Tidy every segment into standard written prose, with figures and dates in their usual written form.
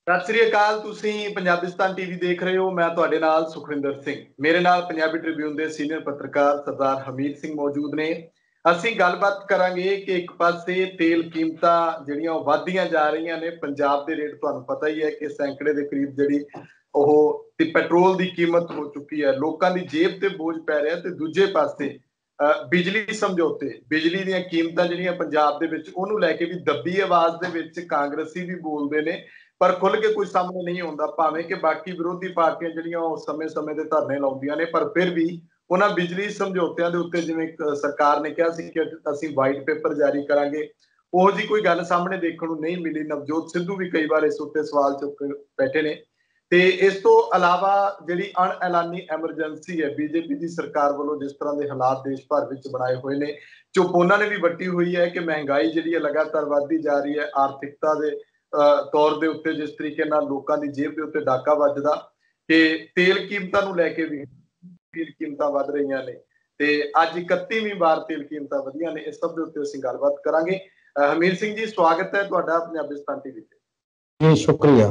ਸਤਿ ਸ੍ਰੀ ਅਕਾਲ। ਤੁਸੀਂ ਪੰਜਾਬਿਸਤਾਨ ਟੀਵੀ ਦੇਖ ਰਹੇ ਹੋ। ਮੈਂ ਤੁਹਾਡੇ ਨਾਲ ਸੁਖਵਿੰਦਰ ਸਿੰਘ। ਮੇਰੇ ਨਾਲ ਪੰਜਾਬੀ ਟ੍ਰਿਬਿਊਨ ਦੇ ਸੀਨੀਅਰ ਪੱਤਰਕਾਰ ਸਰਦਾਰ ਹਮੀਰ ਸਿੰਘ ਮੌਜੂਦ ਨੇ। ਅਸੀਂ ਗੱਲਬਾਤ ਕਰਾਂਗੇ ਕਿ ਇੱਕ ਪਾਸੇ ਤੇਲ ਕੀਮਤਾਂ ਜਿਹੜੀਆਂ ਉਹ ਵਧਦੀਆਂ ਜਾ ਰਹੀਆਂ ਨੇ। ਪੰਜਾਬ ਦੇ ਰੇਟ ਤੁਹਾਨੂੰ ਪਤਾ ਹੀ ਹੈ ਕਿ ਸੈਂਕੜੇ ਦੇ ਕਰੀਬ ਜਿਹੜੀ ਉਹ ਤੇ ਪੈਟਰੋਲ ਦੀ ਕੀਮਤ ਹੋ ਚੁੱਕੀ ਹੈ। ਲੋਕਾਂ ਦੀ ਜੇਬ ਤੇ ਬੋਝ ਪੈ ਰਿਹਾ ਤੇ ਦੂਜੇ ਪਾਸੇ ਬਿਜਲੀ ਸਮਝੌਤੇ, ਬਿਜਲੀ ਦੀਆਂ ਕੀਮਤਾਂ ਜਿਹੜੀਆਂ ਪੰਜਾਬ ਦੇ ਵਿੱਚ ਉਹਨੂੰ ਲੈ ਕੇ ਵੀ ਦੱਬੀ ਆਵਾਜ਼ ਦੇ ਵਿੱਚ ਕਾਂਗਰਸੀ ਵੀ ਬੋਲਦੇ ਨੇ, ਪਰ ਖੁੱਲ ਕੇ ਕੋਈ ਸਾਹਮਣੇ ਨਹੀਂ ਆਉਂਦਾ। ਭਾਵੇਂ ਕਿ ਬਾਕੀ ਵਿਰੋਧੀ ਪਾਰਟੀਆਂ ਜਿਹੜੀਆਂ ਉਹ ਸਮੇਂ-ਸਮੇਂ ਤੇ ਧਰਨੇ ਲਾਉਂਦੀਆਂ ਨੇ, ਪਰ ਫਿਰ ਵੀ ਉਹਨਾਂ ਬਿਜਲੀ ਸਮਝੌਤਿਆਂ ਦੇ ਉੱਤੇ ਜਿਵੇਂ ਸਰਕਾਰ ਨੇ ਕਿਹਾ ਸੀ ਕਿ ਅਸੀਂ ਵਾਈਟ ਪੇਪਰ ਜਾਰੀ ਕਰਾਂਗੇ, ਉਹੋ ਜਿਹੀ ਕੋਈ ਗੱਲ ਸਾਹਮਣੇ ਦੇਖਣ ਨੂੰ ਨਹੀਂ ਮਿਲੀ। ਨਵਜੋਤ ਸਿੱਧੂ ਵੀ ਕਈ ਵਾਰ ਇਸ ਉੱਤੇ ਸਵਾਲ ਚੁੱਕ ਬੈਠੇ ਨੇ। ਤੇ ਇਸ ਤੋਂ ਇਲਾਵਾ ਜਿਹੜੀ ਅਣਐਲਾਨੀ ਐਮਰਜੈਂਸੀ ਹੈ ਬੀਜੇਪੀ ਦੀ ਸਰਕਾਰ ਵੱਲੋਂ, ਜਿਸ ਤਰ੍ਹਾਂ ਦੇ ਹਾਲਾਤ ਦੇਸ਼ ਭਰ ਵਿੱਚ ਬਣਾਏ ਹੋਏ ਨੇ, ਚੁੱਪ ਉਹਨਾਂ ਨੇ ਵੀ ਵੱਟੀ ਹੋਈ ਹੈ ਕਿ ਮਹਿੰਗਾਈ ਜਿਹੜੀ ਹੈ ਲਗਾਤਾਰ ਵੱਧਦੀ ਜਾ ਰਹੀ ਹੈ। ਆਰਥਿਕਤਾ ਦੇ ਤੌਰ ਦੇ ਉੱਤੇ ਜਿਸ ਤਰੀਕੇ ਨਾਲ ਲੋਕਾਂ ਦੀ ਜੇਬ ਦੇ ਉੱਤੇ ਡਾਕਾ ਵੱਜਦਾ ਕਿ ਤੇਲ ਕੀਮਤਾਂ ਨੂੰ ਲੈ ਕੇ ਵੀ ਤੇਲ ਕੀਮਤਾਂ ਵੱਧ ਰਹੀਆਂ ਨੇ ਤੇ ਅੱਜ 31ਵੀਂ ਵਾਰ ਤੇਲ ਕੀਮਤਾਂ ਵਧੀਆਂ ਨੇ। ਇਸ ਸਭ ਦੇ ਉੱਤੇ ਅਸੀਂ ਗੱਲਬਾਤ ਕਰਾਂਗੇ। ਹਮੀਰ ਸਿੰਘ ਜੀ, ਸਵਾਗਤ ਹੈ ਤੁਹਾਡਾ ਪੰਜਾਬਿਸਤਾਨ ਟੀਵੀ ਤੇ। ਜੀ ਸ਼ੁਕਰੀਆ।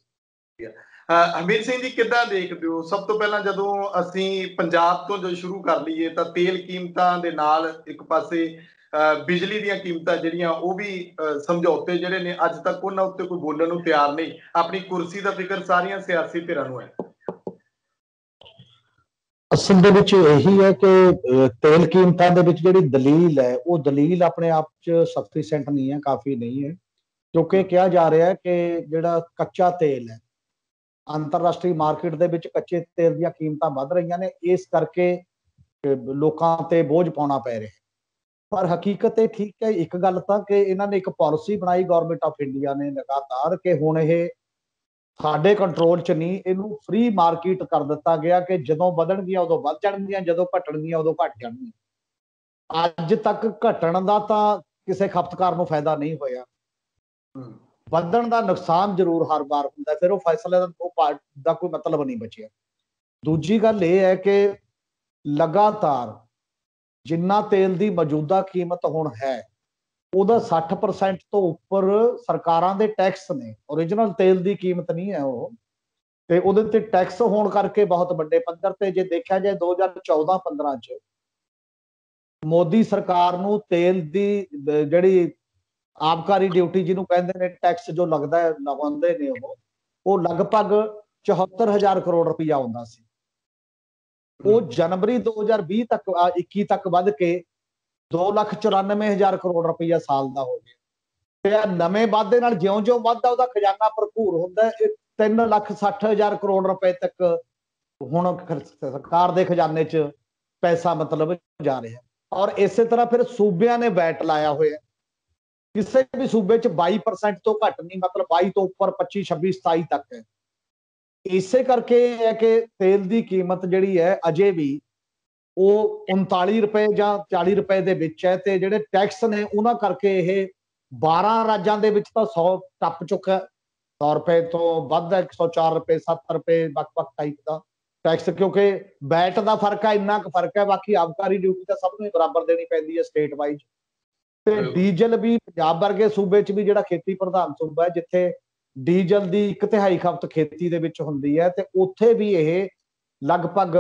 ਹਮੀਰ ਸਿੰਘ ਜੀ, ਕਿੱਦਾਂ ਦੇਖਦੇ ਹੋ? ਸਭ ਤੋਂ ਪਹਿਲਾਂ ਜਦੋਂ ਅਸੀਂ ਪੰਜਾਬ ਤੋਂ ਜੋ ਸ਼ੁਰੂ ਕਰ ਲਈਏ ਤਾਂ ਤੇਲ ਕੀਮਤਾਂ ਦੇ ਨਾਲ ਇੱਕ ਪਾਸੇ ਬਿਜਲੀ ਦੀਆਂ ਕੀਮਤਾਂ ਜਿਹੜੀਆਂ ਉਹ ਵੀ ਸਮਝੌਤੇ ਜਿਹੜੇ ਨੇ ਅੱਜ ਤੱਕ ਉਹਨਾਂ ਉੱਤੇ ਕੋਈ ਬੋਲਣ ਨੂੰ ਤਿਆਰ ਨਹੀਂ। ਆਪਣੀ ਕੁਰਸੀ ਦਾ ਫਿਕਰ ਸਾਰੀਆਂ ਸਿਆਸੀ ਧਿਰਾਂ ਨੂੰ ਹੈ। ਅਸਲ ਦੇ ਵਿੱਚ ਇਹੀ ਹੈ ਕਿ ਤੇਲ ਕੀਮਤਾਂ ਦੇ ਵਿੱਚ ਜਿਹੜੀ ਦਲੀਲ ਹੈ ਉਹ ਦਲੀਲ ਆਪਣੇ ਆਪ 'ਚ ਸਫੀਸ਼ੀਐਂਟ ਨਹੀਂ ਹੈ, ਕਾਫੀ ਨਹੀਂ ਹੈ, ਕਿਉਂਕਿ ਕਿਹਾ ਜਾ ਰਿਹਾ ਹੈ ਕਿ ਜਿਹੜਾ ਕੱਚਾ ਤੇਲ ਹੈ ਅੰਤਰਰਾਸ਼ਟਰੀ ਮਾਰਕੀਟ ਦੇ ਵਿੱਚ ਕੱਚੇ ਤੇਲ ਦੀਆਂ ਕੀਮਤਾਂ ਵੱਧ ਰਹੀਆਂ ਨੇ, ਇਸ ਕਰਕੇ ਲੋਕਾਂ ਤੇ ਬੋਝ ਪਾਉਣਾ ਪੈ ਰਿਹਾ। ਪਰ ਹਕੀਕਤ ਇਹ ਠੀਕ ਹੈ ਇੱਕ ਗੱਲ ਤਾਂ ਕਿ ਇਹਨਾਂ ਨੇ ਇੱਕ ਪਾਲਿਸੀ ਬਣਾਈ ਗਵਰਨਮੈਂਟ ਆਫ ਇੰਡੀਆ ਨੇ ਲਗਾਤਾਰ ਕਿ ਹੁਣ ਇਹ ਸਾਡੇ ਕੰਟਰੋਲ 'ਚ ਨਹੀਂ, ਇਹਨੂੰ ਫ੍ਰੀ ਮਾਰਕੀਟ ਕਰ ਦਿੱਤਾ ਗਿਆ ਕਿ ਜਦੋਂ ਵਧਣਗੀਆਂ ਉਦੋਂ ਵੱਧ ਜਾਣਗੀਆਂ, ਜਦੋਂ ਘਟਣਗੀਆਂ ਉਦੋਂ ਘਟ ਜਾਣਗੀਆਂ। ਅੱਜ ਤੱਕ ਘਟਣ ਦਾ ਤਾਂ ਕਿਸੇ ਖਪਤਕਾਰ ਨੂੰ ਫਾਇਦਾ ਨਹੀਂ ਹੋਇਆ, ਵਧਣ ਦਾ ਨੁਕਸਾਨ ਜ਼ਰੂਰ ਹਰ ਵਾਰ ਹੁੰਦਾ, ਫਿਰ ਉਹ ਫੈਸਲੇ ਦਾ ਕੋਈ ਮਤਲਬ ਨਹੀਂ ਬਚਿਆ। ਦੂਜੀ ਗੱਲ ਇਹ ਹੈ ਕਿ ਲਗਾਤਾਰ ਜਿੰਨਾ ਤੇਲ ਦੀ ਮੌਜੂਦਾ ਕੀਮਤ ਹੁਣ ਹੈ ਉਹਦਾ 60% ਤੋਂ ਉੱਪਰ ਸਰਕਾਰਾਂ ਦੇ ਟੈਕਸ ਨੇ। ਓਰੀਜਨਲ ਤੇਲ ਦੀ ਕੀਮਤ ਨਹੀਂ ਹੈ ਉਹ, ਤੇ ਉਹਦੇ ਤੇ ਟੈਕਸ ਹੋਣ ਕਰਕੇ ਬਹੁਤ ਵੱਡੇ ਪੱਧਰ ਤੇ ਜੇ ਦੇਖਿਆ ਜਾਏ 2014-15 ਚ ਮੋਦੀ ਸਰਕਾਰ ਨੂੰ ਤੇਲ ਦੀ ਜਿਹੜੀ ਆਬਕਾਰੀ ਡਿਊਟੀ ਜਿਹਨੂੰ ਕਹਿੰਦੇ ਨੇ, ਟੈਕਸ ਜੋ ਲੱਗਦਾ ਹੈ ਲਗਾਉਂਦੇ ਨੇ ਉਹ ਲਗਭਗ 74,000 ਕਰੋੜ ਰੁਪਇਆ ਆਉਂਦਾ ਸੀ। ਉਹ ਜਨਵਰੀ 2020 ਤੱਕ 21 ਤੱਕ ਵੱਧ ਕੇ 2,94,000 ਕਰੋੜ ਰੁਪਇਆ ਸਾਲ ਦਾ ਹੋ ਗਿਆ। ਤੇ ਨਵੇਂ ਵਾਧੇ ਨਾਲ ਜਿਉਂ-ਜਿਉਂ ਵੱਧਦਾ ਉਹਦਾ ਖਜ਼ਾਨਾ ਭਰਪੂਰ ਹੁੰਦਾ, 3,60,000 ਕਰੋੜ ਰੁਪਏ ਤੱਕ ਹੁਣ ਸਰਕਾਰ ਦੇ ਖਜ਼ਾਨੇ 'ਚ ਪੈਸਾ ਮਤਲਬ ਜਾ ਰਿਹਾ। ਔਰ ਇਸੇ ਤਰ੍ਹਾਂ ਫਿਰ ਸੂਬਿਆਂ ਨੇ ਵੈਟ ਲਾਇਆ ਹੋਇਆ, ਕਿਸੇ ਵੀ ਸੂਬੇ 'ਚ 22% ਤੋਂ ਘੱਟ ਨਹੀਂ, ਮਤਲਬ 22 ਤੋਂ ਉੱਪਰ 25, 26, 27 ਤੱਕ ਹੈ। ਇਸੇ ਕਰਕੇ ਇਹ ਹੈ ਕਿ ਤੇਲ ਦੀ ਕੀਮਤ ਜਿਹੜੀ ਹੈ ਅਜੇ ਵੀ ਉਹ 39 ਰੁਪਏ ਜਾਂ 40 ਰੁਪਏ ਦੇ ਵਿੱਚ ਹੈ, ਤੇ ਜਿਹੜੇ ਟੈਕਸ ਨੇ ਉਹਨਾਂ ਕਰਕੇ ਇਹ 12 ਰਾਜਾਂ ਦੇ ਵਿੱਚ ਤਾਂ 100 ਟੱਪ ਚੁੱਕਾ, 100 ਰੁਪਏ ਤੋਂ ਵੱਧ ਹੈ, 104 ਰੁਪਏ, 70 ਰੁਪਏ ਵੱਖ-ਵੱਖ ਟਾਈਪ ਦਾ ਟੈਕਸ, ਕਿਉਂਕਿ ਵੈਟ ਦਾ ਫਰਕ ਹੈ, ਇੰਨਾ ਕੁ ਫਰਕ ਹੈ। ਬਾਕੀ ਆਬਕਾਰੀ ਡਿਊਟੀ ਤਾਂ ਸਭ ਨੂੰ ਬਰਾਬਰ ਦੇਣੀ ਪੈਂਦੀ ਹੈ ਸਟੇਟ ਵਾਈਜ਼। ਤੇ ਡੀਜ਼ਲ ਵੀ ਪੰਜਾਬ ਵਰਗੇ ਸੂਬੇ 'ਚ ਵੀ ਜਿਹੜਾ ਖੇਤੀ ਪ੍ਰਧਾਨ ਸੂਬਾ ਹੈ, ਜਿੱਥੇ ਡੀਜ਼ਲ ਦੀ 1/3 ਖਪਤ ਖੇਤੀ ਦੇ ਵਿੱਚ ਹੁੰਦੀ ਹੈ, ਤੇ ਉੱਥੇ ਵੀ ਇਹ ਲਗਭਗ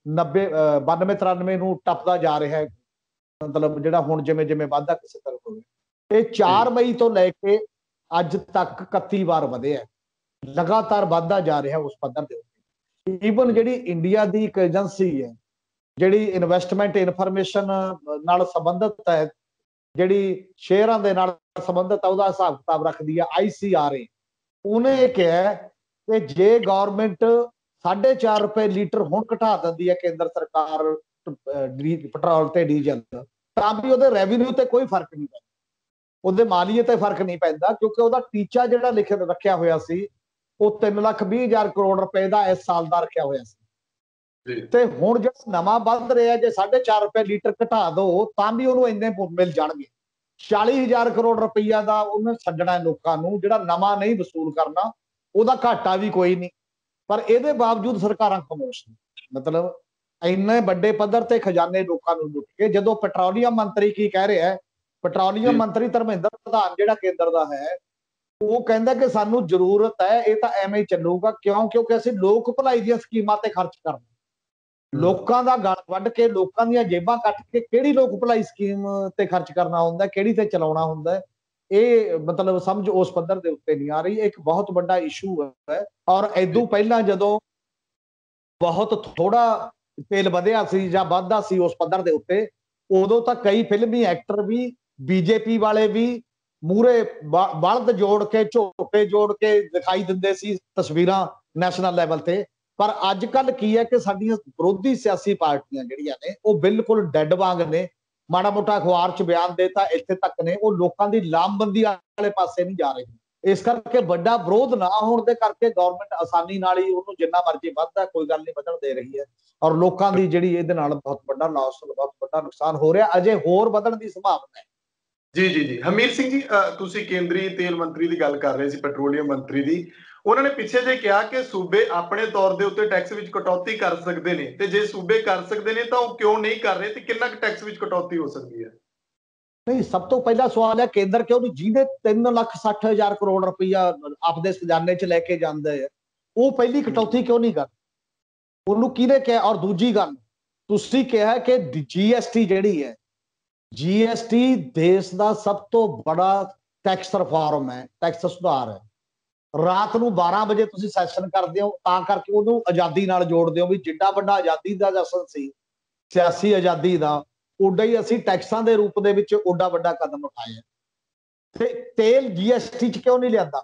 92-93 ਨੂੰ ਟੱਪਦਾ ਜਾ ਰਿਹਾ ਹੈ। ਮਤਲਬ ਜਿਹੜਾ ਹੁਣ ਜਿਵੇਂ-ਜਿਵੇਂ ਵਾਧਾ ਕਿਸੇ ਤਰ੍ਹਾਂ ਹੋਵੇ, ਇਹ 4 ਮਈ ਤੋਂ ਲੈ ਕੇ ਅੱਜ ਤੱਕ 31 ਵਾਰ ਵਧਿਆ, ਲਗਾਤਾਰ ਵਾਧਾ ਜਾ ਰਿਹਾ ਉਸ ਪੱਧਰ ਦੇ ਉੱਤੇ। ਈਵਨ ਜਿਹੜੀ ਇੰਡੀਆ ਦੀ ਇੱਕ ਏਜੰਸੀ ਹੈ ਜਿਹੜੀ ਇਨਵੈਸਟਮੈਂਟ ਇਨਫੋਰਮੇਸ਼ਨ ਨਾਲ ਸੰਬੰਧਿਤ ਹੈ, ਜਿਹੜੀ ਸ਼ੇਅਰਾਂ ਦੇ ਨਾਲ ਸੰਬੰਧਿਤ ਹੈ, ਉਹਦਾ ਹਿਸਾਬ ਕਿਤਾਬ ਰੱਖਦੀ ਹੈ, ICRA, ਉਹਨੇ ਇਹ ਕਿਹਾ ਕਿ ਜੇ ਗਵਰਨਮੈਂਟ 4.5 ਰੁਪਏ ਲੀਟਰ ਹੁਣ ਘਟਾ ਦਿੰਦੀ ਹੈ ਕੇਂਦਰ ਸਰਕਾਰ ਪੈਟਰੋਲ ਤੇ ਡੀਜ਼ਲ, ਤਾਂ ਵੀ ਉਹਦੇ ਰੈਵਨਿਊ ਤੇ ਕੋਈ ਫਰਕ ਨਹੀਂ ਪੈਂਦਾ, ਉਹਦੇ ਮਾਲੀਏ ਤੇ ਫਰਕ ਨਹੀਂ ਪੈਂਦਾ, ਕਿਉਂਕਿ ਉਹਦਾ ਟੀਚਾ ਜਿਹੜਾ ਰੱਖਿਆ ਹੋਇਆ ਸੀ ਉਹ 3,20,000 ਕਰੋੜ ਰੁਪਏ ਦਾ ਇਸ ਸਾਲ ਦਾ ਰੱਖਿਆ ਹੋਇਆ ਸੀ। ਤੇ ਹੁਣ ਜਿਹੜਾ ਨਵਾਂ ਵੱਧ ਰਿਹਾ, ਜੇ 4.5 ਰੁਪਏ ਲੀਟਰ ਘਟਾ ਦੋ ਤਾਂ ਵੀ ਉਹਨੂੰ ਇੰਨੇ ਮਿਲ ਜਾਣਗੇ। 40,000 ਕਰੋੜ ਰੁਪਈਆ ਦਾ ਉਹਨੇ ਛੱਡਣਾ ਲੋਕਾਂ ਨੂੰ, ਜਿਹੜਾ ਨਵਾਂ ਨਹੀਂ ਵਸੂਲ ਕਰਨਾ, ਉਹਦਾ ਘਾਟਾ ਵੀ ਕੋਈ ਨਹੀਂ। ਪਰ ਇਹਦੇ ਬਾਵਜੂਦ ਸਰਕਾਰਾਂ ਖਾਮੋਸ਼ ਨੇ, ਮਤਲਬ ਇੰਨੇ ਵੱਡੇ ਪੱਧਰ ਤੇ ਖਜ਼ਾਨੇ ਲੋਕਾਂ ਨੂੰ ਲੁੱਟ ਕੇ। ਜਦੋਂ ਪੈਟਰੋਲੀਅਮ ਮੰਤਰੀ ਕੀ ਕਹਿ ਰਿਹਾ ਹੈ, ਪੈਟਰੋਲੀਅਮ ਮੰਤਰੀ ਧਰਮਿੰਦਰ ਪ੍ਰਧਾਨ ਜਿਹੜਾ ਕੇਂਦਰ ਦਾ ਹੈ, ਉਹ ਕਹਿੰਦਾ ਕਿ ਸਾਨੂੰ ਜ਼ਰੂਰਤ ਹੈ, ਇਹ ਤਾਂ ਐਵੇਂ ਹੀ ਚੱਲੂਗਾ। ਕਿਉਂ? ਕਿਉਂਕਿ ਅਸੀਂ ਲੋਕ ਭਲਾਈ ਦੀਆਂ ਸਕੀਮਾਂ ਤੇ ਖਰਚ ਕਰਨਾ, ਲੋਕਾਂ ਦਾ ਗਲ ਵੱਢ ਕੇ, ਲੋਕਾਂ ਦੀਆਂ ਜੇਬਾਂ ਕੱਟ ਕੇ ਕਿਹੜੀ ਲੋਕ ਭਲਾਈ ਸਕੀਮ ਤੇ ਖਰਚ ਕਰਨਾ ਹੁੰਦਾ, ਕਿਹੜੀ ਤੇ ਚਲਾਉਣਾ ਹੁੰਦਾ, ਇਹ ਮਤਲਬ ਸਮਝ ਉਸ ਪੱਧਰ ਦੇ ਉੱਤੇ ਨਹੀਂ ਆ ਰਹੀ। ਇੱਕ ਬਹੁਤ ਵੱਡਾ ਇਸ਼ੂ ਹੈ। ਔਰ ਇਦੋਂ ਪਹਿਲਾਂ ਜਦੋਂ ਬਹੁਤ ਥੋੜਾ ਤੇਲ ਵਧਿਆ ਸੀ ਜਾਂ ਵੱਧਦਾ ਸੀ ਉਸ ਪੱਧਰ ਦੇ ਉੱਤੇ, ਉਦੋਂ ਤਾਂ ਕਈ ਫਿਲਮੀ ਐਕਟਰ ਵੀ, ਬੀਜੇਪੀ ਵਾਲੇ ਵੀ ਮੂਹਰੇ ਬਲਦ ਜੋੜ ਕੇ, ਝੋਟੇ ਜੋੜ ਕੇ ਦਿਖਾਈ ਦਿੰਦੇ ਸੀ ਤਸਵੀਰਾਂ ਨੈਸ਼ਨਲ ਲੈਵਲ ਤੇ। ਪਰ ਅੱਜ ਕੱਲ ਕੀ ਹੈ ਕਿ ਸਾਡੀਆਂ ਵਿਰੋਧੀ ਸਿਆਸੀ ਪਾਰਟੀਆਂ ਜਿਹੜੀਆਂ ਨੇ ਉਹ ਬਿਲਕੁਲ ਡੈਡ ਵਾਂਗ ਨੇ। ਮਾੜਾ ਮੋਟਾ ਅਖਬਾਰ 'ਚ ਬਿਆਨ ਦੇਤਾ, ਇੱਥੇ ਤੱਕ ਨੇ, ਉਹ ਲੋਕਾਂ ਦੀ ਲਾਮਬੰਦੀ ਵਾਲੇ ਪਾਸੇ ਨਹੀਂ ਜਾ ਰਹੇ। ਇਸ ਕਰਕੇ ਵੱਡਾ ਵਿਰੋਧ ਨਾ ਹੋਣ ਦੇ ਕਰਕੇ ਗਵਰਨਮੈਂਟ ਆਸਾਨੀ ਨਾਲ ਹੀ ਉਹਨੂੰ ਜਿੰਨਾ ਮਰਜ਼ੀ ਵੱਧਦਾ, ਕੋਈ ਗੱਲ ਨਹੀਂ, ਵਧਣ ਦੇ ਰਹੀ ਹੈ। ਔਰ ਲੋਕਾਂ ਦੀ ਜਿਹੜੀ ਇਹਦੇ ਨਾਲ ਬਹੁਤ ਵੱਡਾ ਲਾਸ, ਬਹੁਤ ਵੱਡਾ ਨੁਕਸਾਨ ਹੋ ਰਿਹਾ, ਅਜੇ ਹੋਰ ਵਧਣ ਦੀ ਸੰਭਾਵਨਾ ਹੈ। ਜੀ ਜੀ ਜੀ, ਹਮੀਰ ਸਿੰਘ ਜੀ, ਤੁਸੀਂ ਕੇਂਦਰੀ ਤੇਲ ਮੰਤਰੀ ਦੀ ਗੱਲ ਕਰ ਰਹੇ ਸੀ, ਪੈਟਰੋਲੀਅਮ ਮੰਤਰੀ ਦੀ। ਉਹਨਾਂ ਨੇ ਪਿੱਛੇ ਜੇ ਕਿਹਾ ਕਿ ਸੂਬੇ ਆਪਣੇ ਤੌਰ ਦੇ ਉੱਤੇ ਟੈਕਸ ਵਿੱਚ ਕਟੌਤੀ ਕਰ ਸਕਦੇ ਨੇ, ਤੇ ਜੇ ਸੂਬੇ ਕਰ ਸਕਦੇ ਨੇ ਤਾਂ ਉਹ ਕਿਉਂ ਨਹੀਂ ਕਰ ਰਹੇ, ਤੇ ਕਿੰਨਾ ਕੁ ਟੈਕਸ ਵਿੱਚ ਕਟੌਤੀ ਹੋ ਸਕਦੀ ਹੈ? ਨਹੀਂ, ਸਭ ਤੋਂ ਪਹਿਲਾ ਸਵਾਲ ਹੈ ਕੇਂਦਰ ਕਿਉਂ ਨਹੀਂ? ਜਿਹਦੇ 3,60,000 ਕਰੋੜ ਰੁਪਈਆ ਆਪਦੇ ਖਜ਼ਾਨੇ 'ਚ ਲੈ ਕੇ ਜਾਂਦੇ ਆ, ਉਹ ਪਹਿਲੀ ਕਟੌਤੀ ਕਿਉਂ ਨਹੀਂ ਕਰ? ਉਹਨੂੰ ਕਿਹਨੇ ਕਿਹਾ? ਔਰ ਦੂਜੀ ਗੱਲ, ਤੁਸੀਂ ਕਿਹਾ ਕਿ ਜੀਐਸਟੀ ਜਿਹੜੀ ਹੈ, ਜੀਐਸਟੀ ਦੇਸ਼ ਦਾ ਸਭ ਤੋਂ ਬੜਾ ਟੈਕਸ ਰਿਫਾਰਮ ਹੈ, ਟੈਕਸ ਸੁਧਾਰ ਹੈ। ਰਾਤ ਨੂੰ 12 ਵਜੇ ਤੁਸੀਂ ਸੈਸ਼ਨ ਕਰਦੇ ਹੋ, ਤਾਂ ਕਰਕੇ ਉਹਨੂੰ ਆਜ਼ਾਦੀ ਨਾਲ ਜੋੜਦੇ ਹੋ ਵੀ ਜਿੱਡਾ ਵੱਡਾ ਆਜ਼ਾਦੀ ਦਾ ਜਸ਼ਨ ਸੀ, ਸਿਆਸੀ ਆਜ਼ਾਦੀ ਦਾ, ਓਡਾ ਹੀ ਅਸੀਂ ਟੈਕਸਾਂ ਦੇ ਰੂਪ ਦੇ ਵਿੱਚ ਓਡਾ ਵੱਡਾ ਕਦਮ ਉਠਾਇਆ। ਤੇ ਤੇਲ ਜੀਐਸਟੀ 'ਚ ਕਿਉਂ ਨਹੀਂ ਲਿਆਂਦਾ?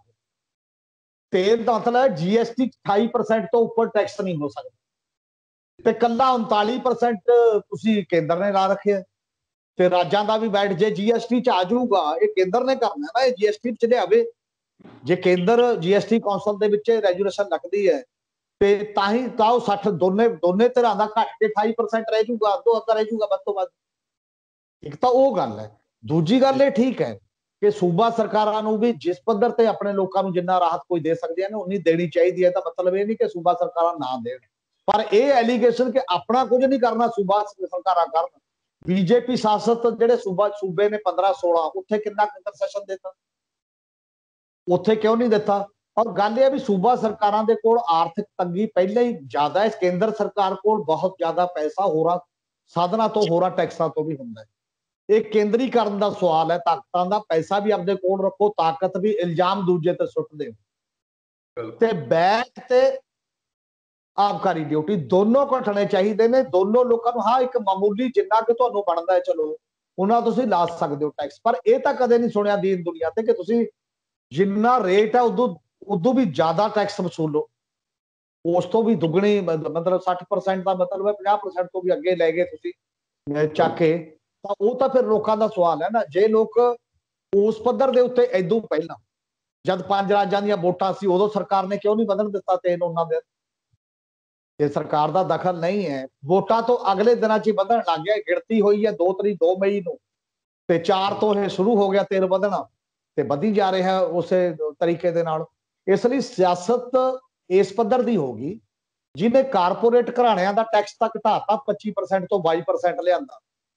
ਤੇਲ ਦਾ ਮਤਲਬ ਹੈ ਜੀਐਸਟੀ 28% ਤੋਂ ਉੱਪਰ ਟੈਕਸ ਨਹੀਂ ਹੋ ਸਕਦਾ, ਤੇ ਕੱਲਾ 39% ਤੁਸੀਂ ਕੇਂਦਰ ਨੇ ਲਾ ਰੱਖਿਆ। ਤੇ ਰਾਜਾਂ ਦਾ ਵੀ ਬੈਠ, ਜੇ ਜੀਐਸਟੀ 'ਚ ਆ ਜਾਊਗਾ, ਇਹ ਕੇਂਦਰ ਨੇ ਕਰਨਾ ਨਾ, ਇਹ ਜੀਐਸਟੀ 'ਚ ਲਿਆਵੇ। ਜੇ ਕੇਂਦਰ ਜੀਐਸਟੀ ਕੌਂਸਲ ਦੇ ਵਿੱਚ ਰੈਜੂਲੇਸ਼ਨ ਲੱਗਦੀ ਹੈ ਤੇ ਤਾਂ ਹੀ ਤਾਂ ਉਹ 60 ਦੋਨੇ ਧਿਰਾਂ ਦਾ ਘੱਟ ਕੇ 28% ਰਹਿ ਜਾਊਗਾ, ਅੱਧੋ ਅੱਧਾ ਰਹਿ ਜਾਊਗਾ ਵੱਧ ਤੋਂ ਵੱਧ। ਇੱਕ ਤਾਂ ਉਹ ਗੱਲ ਹੈ। ਦੂਜੀ ਗੱਲ ਇਹ ਠੀਕ ਹੈ ਕਿ ਸੂਬਾ ਸਰਕਾਰਾਂ ਨੂੰ ਵੀ ਜਿਸ ਪੱਧਰ ਤੇ ਆਪਣੇ ਲੋਕਾਂ ਨੂੰ ਜਿੰਨਾ ਰਾਹਤ ਕੋਈ ਦੇ ਸਕਦੀਆਂ ਨੇ ਉਨੀ ਦੇਣੀ ਚਾਹੀਦੀ ਹੈ। ਤਾਂ ਮਤਲਬ ਇਹ ਨਹੀਂ ਕਿ ਸੂਬਾ ਸਰਕਾਰਾਂ ਨਾ ਦੇਣ, ਪਰ ਇਹ ਐਲੀਗੇਸ਼ਨ ਕਿ ਆਪਣਾ ਕੁਝ ਨਹੀਂ ਕਰਨਾ, ਸੂਬਾ ਸਰਕਾਰਾਂ ਕਰਨ। ਬੀਜੇਪੀ ਸ਼ਾਸਤ ਜਿਹੜੇ ਸੂਬੇ ਨੇ 15-16, ਉੱਥੇ ਕਿੰਨਾ ਕੰਸੈਸ਼ਨ ਦਿੱਤਾ, ਉੱਥੇ ਕਿਉਂ ਨਹੀਂ ਦਿੱਤਾ? ਔਰ ਗੱਲ ਇਹ ਹੈ ਵੀ ਸੂਬਾ ਸਰਕਾਰਾਂ ਦੇ ਕੋਲ ਆਰਥਿਕ ਤੰਗੀ ਪਹਿਲਾਂ ਹੀ ਜ਼ਿਆਦਾ ਹੈ, ਕੇਂਦਰ ਸਰਕਾਰ ਕੋਲ ਬਹੁਤ ਜ਼ਿਆਦਾ ਪੈਸਾ ਹੋਰਾਂ ਸਾਧਨਾਂ ਤੋਂ, ਹੋਰਾਂ ਟੈਕਸਾਂ ਤੋਂ ਵੀ ਹੁੰਦਾ ਹੈ। ਇਹ ਕੇਂਦਰੀਕਰਨ ਦਾ ਸਵਾਲ ਹੈ, ਤਾਕਤਾਂ ਦਾ। ਪੈਸਾ ਵੀ ਆਪਦੇ ਕੋਲ ਰੱਖੋ, ਤਾਕਤ ਵੀ, ਇਲਜ਼ਾਮ ਦੂਜੇ ਤੇ ਸੁੱਟ ਦਿਓ। ਤੇ ਬੈਕ ਤੇ ਆਬਕਾਰੀ ਡਿਊਟੀ ਦੋਨੋਂ ਘਟਣੇ ਚਾਹੀਦੇ ਨੇ, ਦੋਨੋਂ ਲੋਕਾਂ ਨੂੰ। ਹਾਂ, ਇੱਕ ਮਾਮੂਲੀ ਜਿੰਨਾ ਕਿ ਤੁਹਾਨੂੰ ਬਣਦਾ ਹੈ, ਚਲੋ ਉਹਨਾਂ ਤੁਸੀਂ ਲਾ ਸਕਦੇ ਹੋ ਟੈਕਸ, ਪਰ ਇਹ ਤਾਂ ਕਦੇ ਨਹੀਂ ਸੁਣਿਆ ਦੀਨ ਦੁਨੀਆ ਤੇ ਕਿ ਤੁਸੀਂ ਜਿੰਨਾ ਰੇਟ ਹੈ ਉਦੋਂ ਵੀ ਜ਼ਿਆਦਾ ਟੈਕਸ ਵਸੂਲੋ, ਉਸ ਤੋਂ ਵੀ ਦੁੱਗਣੀ, ਮਤਲਬ 60% ਦਾ ਮਤਲਬ ਹੈ 50% ਤੋਂ ਵੀ ਅੱਗੇ ਲੈ ਗਏ ਤੁਸੀਂ ਚੱਕ ਕੇ। ਤਾਂ ਉਹ ਤਾਂ ਫਿਰ ਲੋਕਾਂ ਦਾ ਸਵਾਲ ਹੈ ਨਾ। ਜੇ ਲੋਕ ਉਸ ਪੱਧਰ ਦੇ ਉੱਤੇ ਇਦੋਂ ਪਹਿਲਾਂ, ਜਦ 5 ਰਾਜਾਂ ਦੀਆਂ ਵੋਟਾਂ ਸੀ, ਉਦੋਂ ਸਰਕਾਰ ਨੇ ਕਿਉਂ ਨਹੀਂ ਵਧਣ ਦਿੱਤਾ ਤੇਲ ਉਹਨਾਂ ਦੇ? ਇਹ ਸਰਕਾਰ ਦਾ ਦਖਲ ਨਹੀਂ ਹੈ। ਵੋਟਾਂ ਤੋਂ ਅਗਲੇ ਦਿਨਾਂ 'ਚ ਹੀ ਵਧਣ ਲੱਗ ਗਿਆ। ਗਿਣਤੀ ਹੋਈ ਹੈ 2 ਮਈ ਨੂੰ, ਤੇ 4 ਤੋਂ ਇਹ ਸ਼ੁਰੂ ਹੋ ਗਿਆ ਤੇਲ ਵਧਣਾ, ਤੇ ਵਧੀ ਜਾ ਰਿਹਾ ਉਸੇ ਤਰੀਕੇ ਦੇ ਨਾਲ। ਇਸ ਲਈ ਸਿਆਸਤ ਇਸ ਪੱਧਰ ਦੀ ਹੋਗੀ ਜਿਹਨੇ ਕਾਰਪੋਰੇਟ ਘਰਾਣਿਆਂ ਦਾ ਟੈਕਸ ਤਾਂ ਘਟਾਤਾ 25% ਤੋਂ 22% ਲਿਆਂਦਾ।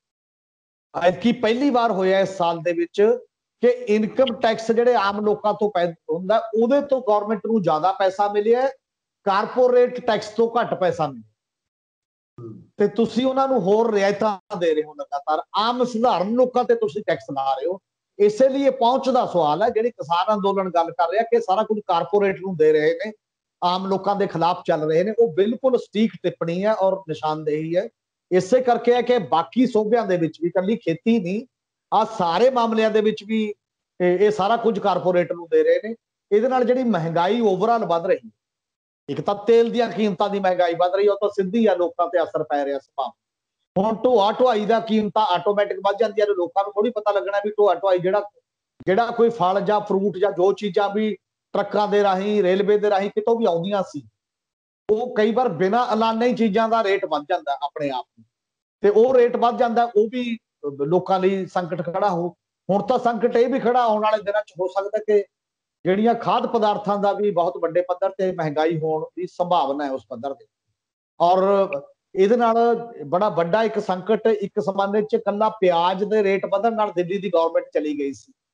ਐਤਕੀ ਪਹਿਲੀ ਵਾਰ ਹੋਇਆ ਇਸ ਸਾਲ ਦੇ ਵਿੱਚ ਕਿ ਇਨਕਮ ਟੈਕਸ ਜਿਹੜੇ ਆਮ ਲੋਕਾਂ ਤੋਂ ਹੁੰਦਾ, ਉਹਦੇ ਤੋਂ ਗਵਰਨਮੈਂਟ ਨੂੰ ਜ਼ਿਆਦਾ ਪੈਸਾ ਮਿਲਿਆ, ਕਾਰਪੋਰੇਟ ਟੈਕਸ ਤੋਂ ਘੱਟ ਪੈਸਾ ਮਿਲਿਆ। ਤੇ ਤੁਸੀਂ ਉਹਨਾਂ ਨੂੰ ਹੋਰ ਰਿਆਇਤਾਂ ਦੇ ਰਹੇ ਹੋ ਲਗਾਤਾਰ, ਆਮ ਸਧਾਰਨ ਲੋਕਾਂ ਤੇ ਤੁਸੀਂ ਟੈਕਸ ਲਾ ਰਹੇ ਹੋ। ਇਸੇ ਲਈ ਇਹ ਪਹੁੰਚ ਦਾ ਸਵਾਲ ਹੈ। ਜਿਹੜੀ ਕਿਸਾਨ ਅੰਦੋਲਨ ਗੱਲ ਕਰ ਰਿਹਾ ਕਿ ਸਾਰਾ ਕੁਝ ਕਾਰਪੋਰੇਟ ਨੂੰ ਦੇ ਰਹੇ ਨੇ, ਆਮ ਲੋਕਾਂ ਦੇ ਖਿਲਾਫ ਚੱਲ ਰਹੇ ਨੇ, ਉਹ ਬਿਲਕੁਲ ਸਟੀਕ ਟਿੱਪਣੀ ਹੈ ਔਰ ਨਿਸ਼ਾਨਦੇਹੀ ਹੈ। ਇਸੇ ਕਰਕੇ ਹੈ ਕਿ ਬਾਕੀ ਸੂਬਿਆਂ ਦੇ ਵਿੱਚ ਵੀ, ਇਕੱਲੀ ਖੇਤੀ ਨਹੀਂ, ਆ ਸਾਰੇ ਮਾਮਲਿਆਂ ਦੇ ਵਿੱਚ ਵੀ ਇਹ ਸਾਰਾ ਕੁਝ ਕਾਰਪੋਰੇਟ ਨੂੰ ਦੇ ਰਹੇ ਨੇ। ਇਹਦੇ ਨਾਲ ਜਿਹੜੀ ਮਹਿੰਗਾਈ ਓਵਰਆਲ ਵੱਧ ਰਹੀ, ਇੱਕ ਤਾਂ ਤੇਲ ਦੀਆਂ ਕੀਮਤਾਂ ਦੀ ਮਹਿੰਗਾਈ ਵੱਧ ਰਹੀ, ਉਹ ਤਾਂ ਸਿੱਧੀ ਆ ਲੋਕਾਂ ਤੇ ਅਸਰ ਪੈ ਰਿਹਾ ਸੁਭਾਅ। ਹੁਣ ਢੋਆ ਢੁਆਈ ਦਾ ਕੀਮਤਾਂ ਆਟੋਮੈਟਿਕ ਵੱਧ ਜਾਂਦੀਆਂ ਨੇ, ਲੋਕਾਂ ਨੂੰ ਥੋੜੀ ਪਤਾ ਲੱਗਣਾ ਵੀ ਢੋਆ ਢੁਆਈ ਜਿਹੜਾ ਕੋਈ ਫਲ ਜਾਂ ਫਰੂਟ ਜਾਂ ਜੋ ਚੀਜ਼ਾਂ ਵੀ ਟਰੱਕਾਂ ਦੇ ਰਾਹੀਂ, ਰੇਲਵੇ ਦੇ ਰਾਹੀਂ ਕਿਤੋਂ ਵੀ ਆਉਂਦੀਆਂ ਸੀ, ਉਹ ਕਈ ਵਾਰ ਬਿਨਾਂ ਐਲਾਨੇ ਹੀ ਚੀਜ਼ਾਂ ਦਾ ਰੇਟ ਵੱਧ ਜਾਂਦਾ ਆਪਣੇ ਆਪ ਨੂੰ, ਤੇ ਉਹ ਰੇਟ ਵੱਧ ਜਾਂਦਾ, ਉਹ ਵੀ ਲੋਕਾਂ ਲਈ ਸੰਕਟ ਖੜਾ ਹੋ। ਹੁਣ ਤਾਂ ਸੰਕਟ ਇਹ ਵੀ ਖੜਾ ਆਉਣ ਵਾਲੇ ਦਿਨਾਂ 'ਚ ਹੋ ਸਕਦਾ ਕਿ ਜਿਹੜੀਆਂ ਖਾਦ ਪਦਾਰਥਾਂ ਦਾ ਵੀ ਬਹੁਤ ਵੱਡੇ ਪੱਧਰ ਤੇ ਮਹਿੰਗਾਈ ਹੋਣ ਦੀ ਸੰਭਾਵਨਾ ਹੈ ਉਸ ਪੱਧਰ ਤੇ। ਔਰ ਇਹਦੇ ਨਾਲ ਬੜਾ ਵੱਡਾ ਇੱਕ ਸੰਕਟ, ਇੱਕ ਜ਼ਮਾਨੇ 'ਚ ਕੱਲਾ ਪਿਆਜ਼ ਦੇ ਰੇਟ ਵਧਣ ਨਾਲ ਦਿੱਲੀ ਦੀ ਗਵਰਨਮੈਂਟ ਚਲੀ ਗਈ ਸੀ,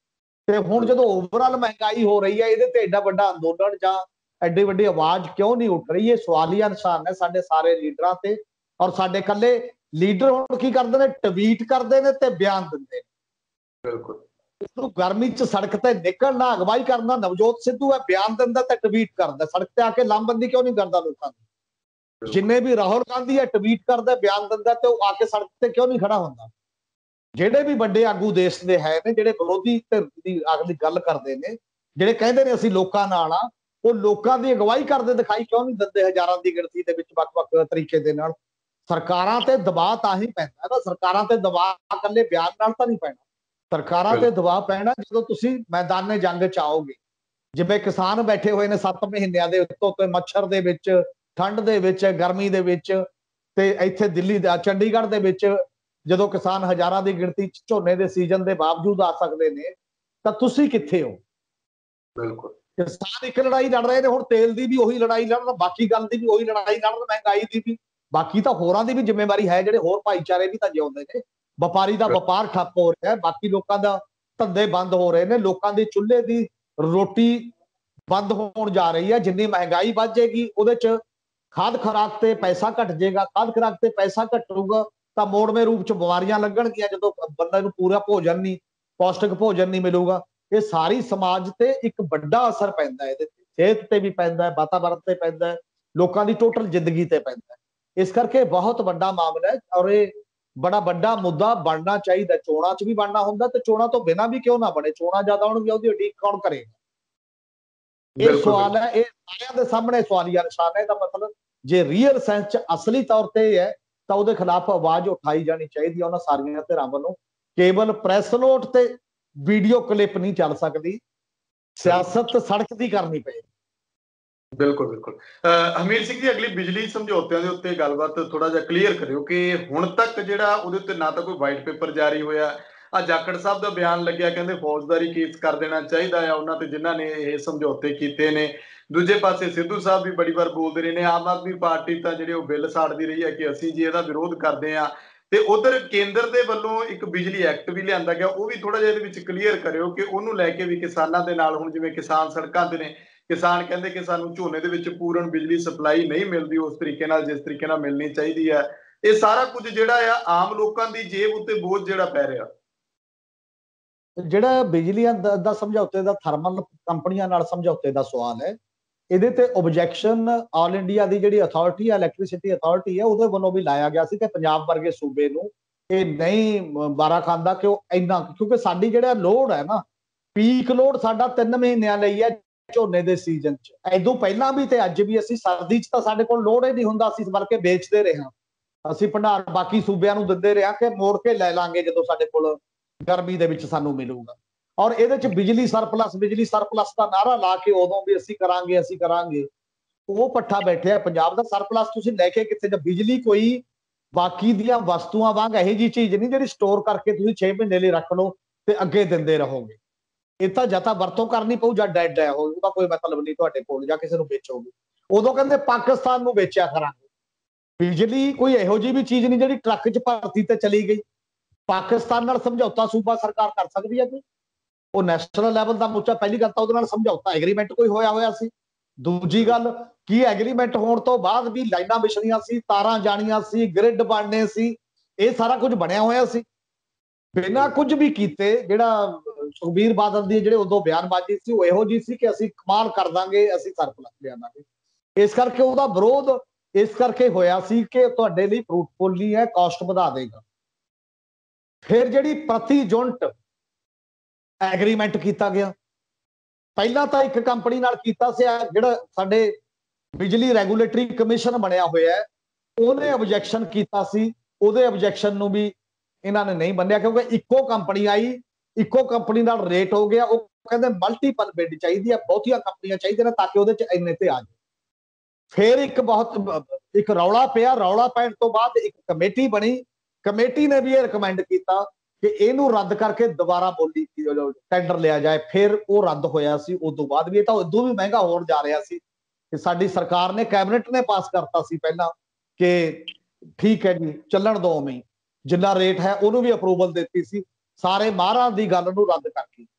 ਤੇ ਹੁਣ ਜਦੋਂ ਓਵਰਆਲ ਮਹਿੰਗਾਈ ਹੋ ਰਹੀ ਹੈ, ਇਹਦੇ ਤੇ ਐਡਾ ਵੱਡਾ ਅੰਦੋਲਨ ਜਾਂ ਐਡੀ ਵੱਡੀ ਆਵਾਜ਼ ਕਿਉਂ ਨਹੀਂ ਉੱਠ ਰਹੀ? ਇਹ ਸਵਾਲੀਆ ਨਿਸ਼ਾਨ ਹੈ ਸਾਡੇ ਸਾਰੇ ਲੀਡਰਾਂ ਤੇ। ਔਰ ਸਾਡੇ ਇਕੱਲੇ ਲੀਡਰ ਹੁਣ ਕੀ ਕਰਦੇ ਨੇ? ਟਵੀਟ ਕਰਦੇ ਨੇ ਤੇ ਬਿਆਨ ਦਿੰਦੇ ਨੇ। ਬਿਲਕੁਲ। ਗਰਮੀ ਚ ਸੜਕ ਤੇ ਨਿਕਲਣਾ, ਅਗਵਾਈ ਕਰਨਾ ਨਵਜੋਤ ਸਿੱਧੂ ਹੈ, ਬਿਆਨ ਦਿੰਦਾ ਤੇ ਟਵੀਟ ਕਰਦਾ। ਸੜਕ ਤੇ ਆ ਕੇ ਲਾਮਬੰਦੀ ਕਿਉਂ ਨਹੀਂ ਕਰਦਾ ਲੋਕਾਂ ਦੀ? ਜਿੰਨੇ ਵੀ ਰਾਹੁਲ ਗਾਂਧੀ ਹੈ, ਟਵੀਟ ਕਰਦਾ, ਬਿਆਨ ਦਿੰਦਾ, ਤੇ ਉਹ ਆ ਕੇ ਸੜਕ ਤੇ ਕਿਉਂ ਨਹੀਂ ਖੜਾ ਹੁੰਦਾ? ਜਿਹੜੇ ਵੀ ਵੱਡੇ ਆਗੂ ਦੇਸ਼ ਦੇ ਹੈ ਨੇ, ਜਿਹੜੇ ਵਿਰੋਧੀ ਧਿਰ ਦੀ ਅਗਲੀ ਗੱਲ ਕਰਦੇ ਨੇ, ਜਿਹੜੇ ਕਹਿੰਦੇ ਨੇ ਅਸੀਂ ਲੋਕਾਂ ਨਾਲ ਆ, ਉਹ ਲੋਕਾਂ ਦੀ ਅਗਵਾਈ ਕਰਦੇ ਦਿਖਾਈ ਕਿਉਂ ਨਹੀਂ ਦਿੰਦੇ ਹਜ਼ਾਰਾਂ ਦੀ ਗਿਣਤੀ ਦੇ ਵਿੱਚ ਵੱਖ-ਵੱਖ ਤਰੀਕੇ ਦੇ ਨਾਲ? ਸਰਕਾਰਾਂ ਤੇ ਦਬਾਅ ਤਾਂ ਹੀ ਪੈਂਦਾ ਨਾ। ਸਰਕਾਰਾਂ ਤੇ ਦਬਾਅ ਇਕੱਲੇ ਬਿਆਨ ਨਾਲ ਤਾਂ ਨਹੀਂ ਪੈਣਾ। ਸਰਕਾਰਾਂ ਤੇ ਦਬਾਅ ਪੈਣਾ ਜਦੋਂ ਤੁਸੀਂ ਮੈਦਾਨੇ ਜੰਗ ਚ ਆਓਗੇ। ਜਿਵੇਂ ਕਿਸਾਨ ਬੈਠੇ ਹੋਏ ਨੇ 7 ਮਹੀਨਿਆਂ ਦੇ ਉੱਤੋਂ ਮੱਛਰ ਦੇ ਵਿੱਚ, ਠੰਡ ਦੇ ਵਿੱਚ, ਗਰਮੀ ਦੇ ਵਿੱਚ, ਤੇ ਇੱਥੇ ਦਿੱਲੀ ਦਾ ਚੰਡੀਗੜ੍ਹ ਦੇ ਵਿੱਚ ਜਦੋਂ ਕਿਸਾਨ ਹਜ਼ਾਰਾਂ ਦੀ ਗਿਣਤੀ ਚ ਝੋਨੇ ਦੇ ਸੀਜ਼ਨ ਦੇ ਬਾਵਜੂਦ ਆ ਸਕਦੇ ਨੇ, ਤਾਂ ਤੁਸੀਂ ਕਿੱਥੇ ਹੋ? ਬਿਲਕੁਲ। ਕਿਸਾਨ ਇੱਕ ਲੜਾਈ ਲੜ ਰਹੇ ਨੇ, ਹੁਣ ਤੇਲ ਦੀ ਵੀ ਉਹੀ ਲੜਾਈ ਲੜਨ, ਬਾਕੀ ਗੱਲ ਦੀ ਵੀ ਉਹੀ ਲੜਾਈ ਲੜਨ, ਮਹਿੰਗਾਈ ਦੀ ਵੀ। ਬਾਕੀ ਤਾਂ ਹੋਰਾਂ ਦੀ ਵੀ ਜ਼ਿੰਮੇਵਾਰੀ ਹੈ, ਜਿਹੜੇ ਹੋਰ ਭਾਈਚਾਰੇ ਵੀ ਤਾਂ ਜਿਉਂਦੇ ਨੇ। ਵਪਾਰੀ ਦਾ ਵਪਾਰ ਠੱਪ ਹੋ ਰਿਹਾ, ਬਾਕੀ ਲੋਕਾਂ ਦਾ ਧੰਦੇ ਬੰਦ ਹੋ ਰਹੇ ਨੇ, ਲੋਕਾਂ ਦੀ ਚੁੱਲ੍ਹੇ ਦੀ ਰੋਟੀ ਬੰਦ ਹੋਣ ਜਾ ਰਹੀ ਹੈ। ਜਿੰਨੀ ਮਹਿੰਗਾਈ ਵੱਧ ਜਾਏਗੀ, ਉਹਦੇ ਚ ਖਾਦ ਖੁਰਾਕ ਤੇ ਪੈਸਾ ਘਟ ਜਾਏਗਾ। ਖਾਦ ਖੁਰਾਕ ਤੇ ਪੈਸਾ ਘਟੂਗਾ ਤਾਂ ਮੋੜਵੇਂ ਰੂਪ ਚ ਬਿਮਾਰੀਆਂ ਲੱਗਣਗੀਆਂ, ਜਦੋਂ ਬੰਦੇ ਨੂੰ ਪੂਰਾ ਭੋਜਨ ਨਹੀਂ, ਪੌਸ਼ਟਿਕ ਭੋਜਨ ਨਹੀਂ ਮਿਲੂਗਾ। ਇਹ ਸਾਰੀ ਸਮਾਜ ਤੇ ਇੱਕ ਵੱਡਾ ਅਸਰ ਪੈਂਦਾ, ਇਹਦੇ ਤੇ ਸਿਹਤ ਤੇ ਵੀ ਪੈਂਦਾ, ਵਾਤਾਵਰਨ ਤੇ ਪੈਂਦਾ, ਲੋਕਾਂ ਦੀ ਟੋਟਲ ਜ਼ਿੰਦਗੀ ਤੇ ਪੈਂਦਾ। ਇਸ ਕਰਕੇ ਬਹੁਤ ਵੱਡਾ ਮਾਮਲਾ ਹੈ, ਔਰ ਇਹ ਬੜਾ ਵੱਡਾ ਮੁੱਦਾ ਬਣਨਾ ਚਾਹੀਦਾ। ਚੋਣਾਂ ਚ ਵੀ ਬਣਨਾ ਹੁੰਦਾ, ਤੇ ਚੋਣਾਂ ਤੋਂ ਬਿਨਾਂ ਵੀ ਕਿਉਂ ਨਾ ਬਣੇ। ਚੋਣਾਂ ਜਦ ਆਉਣਗੀਆਂ, ਉਹਦੀ ਉਡੀਕ ਕੌਣ ਕਰੇਗਾ? ਇਹ ਸਵਾਲ ਹੈ, ਇਹ ਸਾਰਿਆਂ ਦੇ ਸਾਹਮਣੇ ਸਵਾਲੀਆ ਨਿਸ਼ਾਨ ਹੈ। ਇਹਦਾ ਮਤਲਬ ਜੇ ਰੀਅਲ ਸੈਂਸ ਚ ਅਸਲੀ ਤੌਰ ਤੇ ਹੈ, ਤਾਂ ਉਹਦੇ ਖਿਲਾਫ ਆਵਾਜ਼ ਉਠਾਈ ਜਾਣੀ ਚਾਹੀਦੀ ਹੈ ਉਹਨਾਂ ਸਾਰੀਆਂ ਧਿਰਾਂ ਵੱਲੋਂ। ਕੇਵਲ ਪ੍ਰੈਸ ਨੋਟ ਤੇ ਵੀਡੀਓ ਕਲਿੱਪ ਨਹੀਂ ਚੱਲ ਸਕਦੀ, ਸਿਆਸਤ ਸੜਕ ਦੀ ਕਰਨੀ ਪਏਗੀ। ਬਿਲਕੁਲ ਬਿਲਕੁਲ। ਹਰਮੀਤ ਸਿੰਘ ਜੀ, ਅਗਲੀ ਬਿਜਲੀ ਸਮਝੌਤਿਆਂ ਦੇ ਉੱਤੇ ਗੱਲਬਾਤ ਥੋੜਾ ਜਿਹਾ ਕਲੀਅਰ ਕਰਿਓ ਕਿ ਹੁਣ ਤੱਕ ਜਿਹੜਾ ਉਹਦੇ ਉੱਤੇ ਨਾ ਤਾਂ ਕੋਈ ਵਾਈਟ ਪੇਪਰ ਜਾਰੀ ਹੋਇਆ। ਆ ਜਾਖੜ ਸਾਹਿਬ ਦਾ ਬਿਆਨ ਲੱਗਿਆ, ਕਹਿੰਦੇ ਫੌਜਦਾਰੀ ਕੇਸ ਕਰ ਦੇਣਾ ਚਾਹੀਦਾ ਆ ਉਹਨਾਂ ਤੇ ਜਿਨ੍ਹਾਂ ਨੇ ਇਹ ਸਮਝੌਤੇ ਕੀਤੇ ਨੇ। ਦੂਜੇ ਪਾਸੇ ਸਿੱਧੂ ਸਾਹਿਬ ਵੀ ਬੜੀ ਵਾਰ ਬੋਲਦੇ ਰਹੇ ਨੇ, ਆਮ ਆਦਮੀ ਪਾਰਟੀ ਤਾਂ ਜਿਹੜੇ ਉਹ ਬਿੱਲ ਸਾੜਦੀ ਰਹੀ ਹੈ ਕਿ ਅਸੀਂ ਜੀ ਇਹਦਾ ਵਿਰੋਧ ਕਰਦੇ ਹਾਂ। ਤੇ ਉਧਰ ਕੇਂਦਰ ਦੇ ਵੱਲੋਂ ਇੱਕ ਬਿਜਲੀ ਐਕਟ ਵੀ ਲਿਆਂਦਾ ਗਿਆ, ਉਹ ਵੀ ਥੋੜਾ ਜਿਹਾ ਇਹਦੇ ਵਿੱਚ ਕਲੀਅਰ ਕਰਿਓ ਕਿ ਉਹਨੂੰ ਲੈ ਕੇ ਵੀ ਕਿਸਾਨਾਂ ਦੇ ਨਾਲ, ਹੁਣ ਜਿਵੇਂ ਕਿਸਾਨ ਸੜਕਾਂ ਤੇ ਨੇ, ਕਿਸਾਨ ਕਹਿੰਦੇ ਕਿ ਸਾਨੂੰ ਝੋਨੇ ਦੇ ਵਿੱਚ ਪੂਰਨ ਬਿਜਲੀ ਸਪਲਾਈ ਨਹੀਂ ਮਿਲਦੀ ਉਸ ਤਰੀਕੇ ਨਾਲ ਜਿਸ ਤਰੀਕੇ ਨਾਲ ਮਿਲਣੀ ਚਾਹੀਦੀ ਹੈ। ਇਹ ਸਾਰਾ ਕੁਝ ਜਿਹੜਾ ਆ ਆਮ ਲੋਕਾਂ ਦੀ ਜੇਬ ਉੱਤੇ ਬੋਝ ਜਿਹੜਾ ਪੈ ਰਿਹਾ। ਜਿਹੜਾ ਬਿਜਲੀ ਦਾ ਸਮਝੌਤੇ ਦਾ ਥਰਮਲ ਕੰਪਨੀਆਂ ਨਾਲ ਸਮਝੌਤੇ ਦਾ ਸਵਾਲ ਹੈ, ਇਹਦੇ ਤੇ ਓਬਜੈਕਸ਼ਨ ਆਲ ਇੰਡੀਆ ਦੀ ਜਿਹੜੀ ਅਥਾਰਟੀ ਹੈ, ਇਲੈਕਟ੍ਰਿਸਿਟੀ ਅਥਾਰਟੀ ਹੈ, ਉਹਦੇ ਵੱਲੋਂ ਵੀ ਲਾਇਆ ਗਿਆ ਸੀ ਕਿ ਪੰਜਾਬ ਵਰਗੇ ਸੂਬੇ ਨੂੰ ਇਹ ਨਹੀਂ ਬਾਰਾ ਖਾਂਦਾ ਕਿ ਉਹ ਇੰਨਾ, ਕਿਉਂਕਿ ਸਾਡੀ ਜਿਹੜਾ ਲੋਡ ਹੈ ਨਾ, ਪੀਕ ਲੋਡ ਸਾਡਾ 3 ਮਹੀਨਿਆਂ ਲਈ ਹੈ ਝੋਨੇ ਦੇ ਸੀਜ਼ਨ ਚ। ਐਦੋਂ ਪਹਿਲਾਂ ਵੀ ਤੇ ਅੱਜ ਵੀ ਅਸੀਂ ਸਰਦੀ ਚ ਤਾਂ ਸਾਡੇ ਕੋਲ ਲੋਡ ਹੀ ਨਹੀਂ ਹੁੰਦਾ, ਅਸੀਂ ਬਲਕਿ ਵੇਚਦੇ ਰਹੇ ਹਾਂ। ਅਸੀਂ ਭੰਡਾਰ ਬਾਕੀ ਸੂਬਿਆਂ ਨੂੰ ਦਿੰਦੇ ਰਹੇ ਕਿ ਮੋੜ ਕੇ ਲੈ ਲਾਂਗੇ ਜਦੋਂ ਸਾਡੇ ਕੋਲ ਗਰਮੀ ਦੇ ਵਿੱਚ ਸਾਨੂੰ ਮਿਲੂਗਾ। ਔਰ ਇਹਦੇ ਚ ਬਿਜਲੀ ਸਰਪਲਸ ਦਾ ਨਾਰਾ ਲਾ ਕੇ ਉਦੋਂ ਵੀ ਅਸੀਂ ਕਰਾਂਗੇ, ਉਹ ਪੱਠਾ ਬੈਠਿਆ। ਪੰਜਾਬ ਦਾ ਸਰਪਲਸ ਤੁਸੀਂ ਲੈ ਕੇ ਕਿੱਥੇ? ਬਿਜਲੀ ਕੋਈ ਬਾਕੀ ਦੀਆਂ ਵਸਤੂਆਂ ਵਾਂਗ ਇਹੋ ਜਿਹੀ ਚੀਜ਼ ਨਹੀਂ ਜਿਹੜੀ ਸਟੋਰ ਕਰਕੇ ਤੁਸੀਂ 6 ਮਹੀਨੇ ਲਈ ਰੱਖ ਲਓ ਤੇ ਅੱਗੇ ਦਿੰਦੇ ਰਹੋਗੇ। ਇਹ ਤਾਂ ਜਾਂ ਤਾਂ ਵਰਤੋਂ ਕਰਨੀ ਪਊ ਜਾਂ ਡੈਡ ਹੈ, ਉਹਦਾ ਕੋਈ ਮਤਲਬ ਨਹੀਂ ਤੁਹਾਡੇ ਕੋਲ, ਜਾਂ ਕਿਸੇ ਨੂੰ ਵੇਚੋਗੇ। ਉਦੋਂ ਕਹਿੰਦੇ ਪਾਕਿਸਤਾਨ ਨੂੰ ਵੇਚਿਆ ਕਰਾਂਗੇ। ਬਿਜਲੀ ਕੋਈ ਇਹੋ ਜਿਹੀ ਵੀ ਚੀਜ਼ ਨਹੀਂ ਜਿਹੜੀ ਟਰੱਕ 'ਚ ਭਰਤੀ ਤੇ ਚਲੀ ਗਈ। ਪਾਕਿਸਤਾਨ ਨਾਲ ਸਮਝੌਤਾ ਸੂਬਾ ਸਰਕਾਰ ਕਰ ਸਕਦੀ ਹੈ ਕੋਈ? ਉਹ ਨੈਸ਼ਨਲ ਲੈਵਲ ਦਾ ਮੁੱਦਾ। ਪਹਿਲੀ ਗੱਲ ਤਾਂ ਉਹਦੇ ਨਾਲ ਸਮਝੌਤਾ ਐਗਰੀਮੈਂਟ ਕੋਈ ਹੋਇਆ ਸੀ। ਦੂਜੀ ਗੱਲ, ਕੀ ਐਗਰੀਮੈਂਟ ਹੋਣ ਤੋਂ ਬਾਅਦ ਵੀ ਲਾਈਨਾਂ ਵਿਛਣੀਆਂ ਸੀ, ਤਾਰਾਂ ਜਾਣੀਆਂ ਸੀ, ਗ੍ਰਿਡ ਬਣਨੇ ਸੀ, ਇਹ ਸਾਰਾ ਕੁਝ ਬਣਿਆ ਹੋਇਆ ਸੀ ਬਿਨਾਂ ਕੁਝ ਵੀ ਕੀਤੇ। ਜਿਹੜਾ ਸੁਖਬੀਰ ਬਾਦਲ ਦੀ ਜਿਹੜੇ ਉਦੋਂ ਬਿਆਨਬਾਜ਼ੀ ਸੀ ਉਹ ਇਹੋ ਜਿਹੀ ਸੀ ਕਿ ਅਸੀਂ ਕਮਾਲ ਕਰ ਦਾਂਗੇ, ਅਸੀਂ ਸਰਪਲਸ ਲਿਆਵਾਂਗੇ। ਇਸ ਕਰਕੇ ਉਹਦਾ ਵਿਰੋਧ ਇਸ ਕਰਕੇ ਹੋਇਆ ਸੀ ਕਿ ਤੁਹਾਡੇ ਲਈ ਫਰੂਟਫੁਲ ਨਹੀਂ ਹੈ, ਕਾਸਟ ਵਧਾ ਦੇਗਾ। ਫਿਰ ਜਿਹੜੀ ਪ੍ਰਤੀ ਯੂਨਿਟ ਐਗਰੀਮੈਂਟ ਕੀਤਾ ਗਿਆ, ਪਹਿਲਾਂ ਤਾਂ ਇੱਕ ਕੰਪਨੀ ਨਾਲ ਕੀਤਾ ਸੀ, ਜਿਹੜਾ ਸਾਡੇ ਬਿਜਲੀ ਰੈਗੂਲੇਟਰੀ ਕਮਿਸ਼ਨ ਬਣਿਆ ਹੋਇਆ ਹੈ, ਉਹਨੇ ਆਬਜੈਕਸ਼ਨ ਕੀਤਾ ਸੀ। ਉਹਦੇ ਆਬਜੈਕਸ਼ਨ ਨੂੰ ਵੀ ਇਹਨਾਂ ਨੇ ਨਹੀਂ ਮੰਨਿਆ, ਕਿਉਂਕਿ ਇੱਕੋ ਕੰਪਨੀ ਆਈ, ਇੱਕੋ ਕੰਪਨੀ ਨਾਲ ਰੇਟ ਹੋ ਗਿਆ। ਉਹ ਕਹਿੰਦੇ ਮਲਟੀਪਲ ਬਿਡ ਚਾਹੀਦੀ ਹੈ, ਬਹੁਤੀਆਂ ਕੰਪਨੀਆਂ ਚਾਹੀਦੀਆਂ ਨੇ ਤਾਂ ਕਿ ਉਹਦੇ ਚ ਇੰਨੇ ਤੇ ਆ ਜਾਏ। ਫਿਰ ਇੱਕ ਰੌਲਾ ਪਿਆ। ਰੌਲਾ ਪੈਣ ਤੋਂ ਬਾਅਦ ਇੱਕ ਕਮੇਟੀ ਬਣੀ। ਕਮੇਟੀ ਨੇ ਵੀ ਇਹ ਰਿਕਮੈਂਡ ਕੀਤਾ ਕਿ ਇਹਨੂੰ ਰੱਦ ਕਰਕੇ ਦੁਬਾਰਾ ਬੋਲੀ ਟੈਂਡਰ ਲਿਆ ਜਾਏ। ਫਿਰ ਉਹ ਰੱਦ ਹੋਇਆ ਸੀ। ਉਸ ਤੋਂ ਬਾਅਦ ਵੀ ਇਹ ਤਾਂ ਉਦੋਂ ਵੀ ਮਹਿੰਗਾ ਹੋਣ ਜਾ ਰਿਹਾ ਸੀ ਕਿ ਸਾਡੀ ਸਰਕਾਰ ਨੇ, ਕੈਬਨਿਟ ਨੇ ਪਾਸ ਕਰਤਾ ਸੀ ਪਹਿਲਾਂ ਕਿ ਠੀਕ ਹੈ ਜੀ ਚੱਲਣ ਦੋ ਉਵੇਂ, ਜਿੰਨਾ ਰੇਟ ਹੈ ਉਹਨੂੰ ਵੀ ਅਪਰੂਵਲ ਦਿੱਤੀ ਸੀ, ਸਾਰੇ ਮਾਹਰਾਂ ਦੀ ਗੱਲ ਨੂੰ ਰੱਦ ਕਰਕੇ।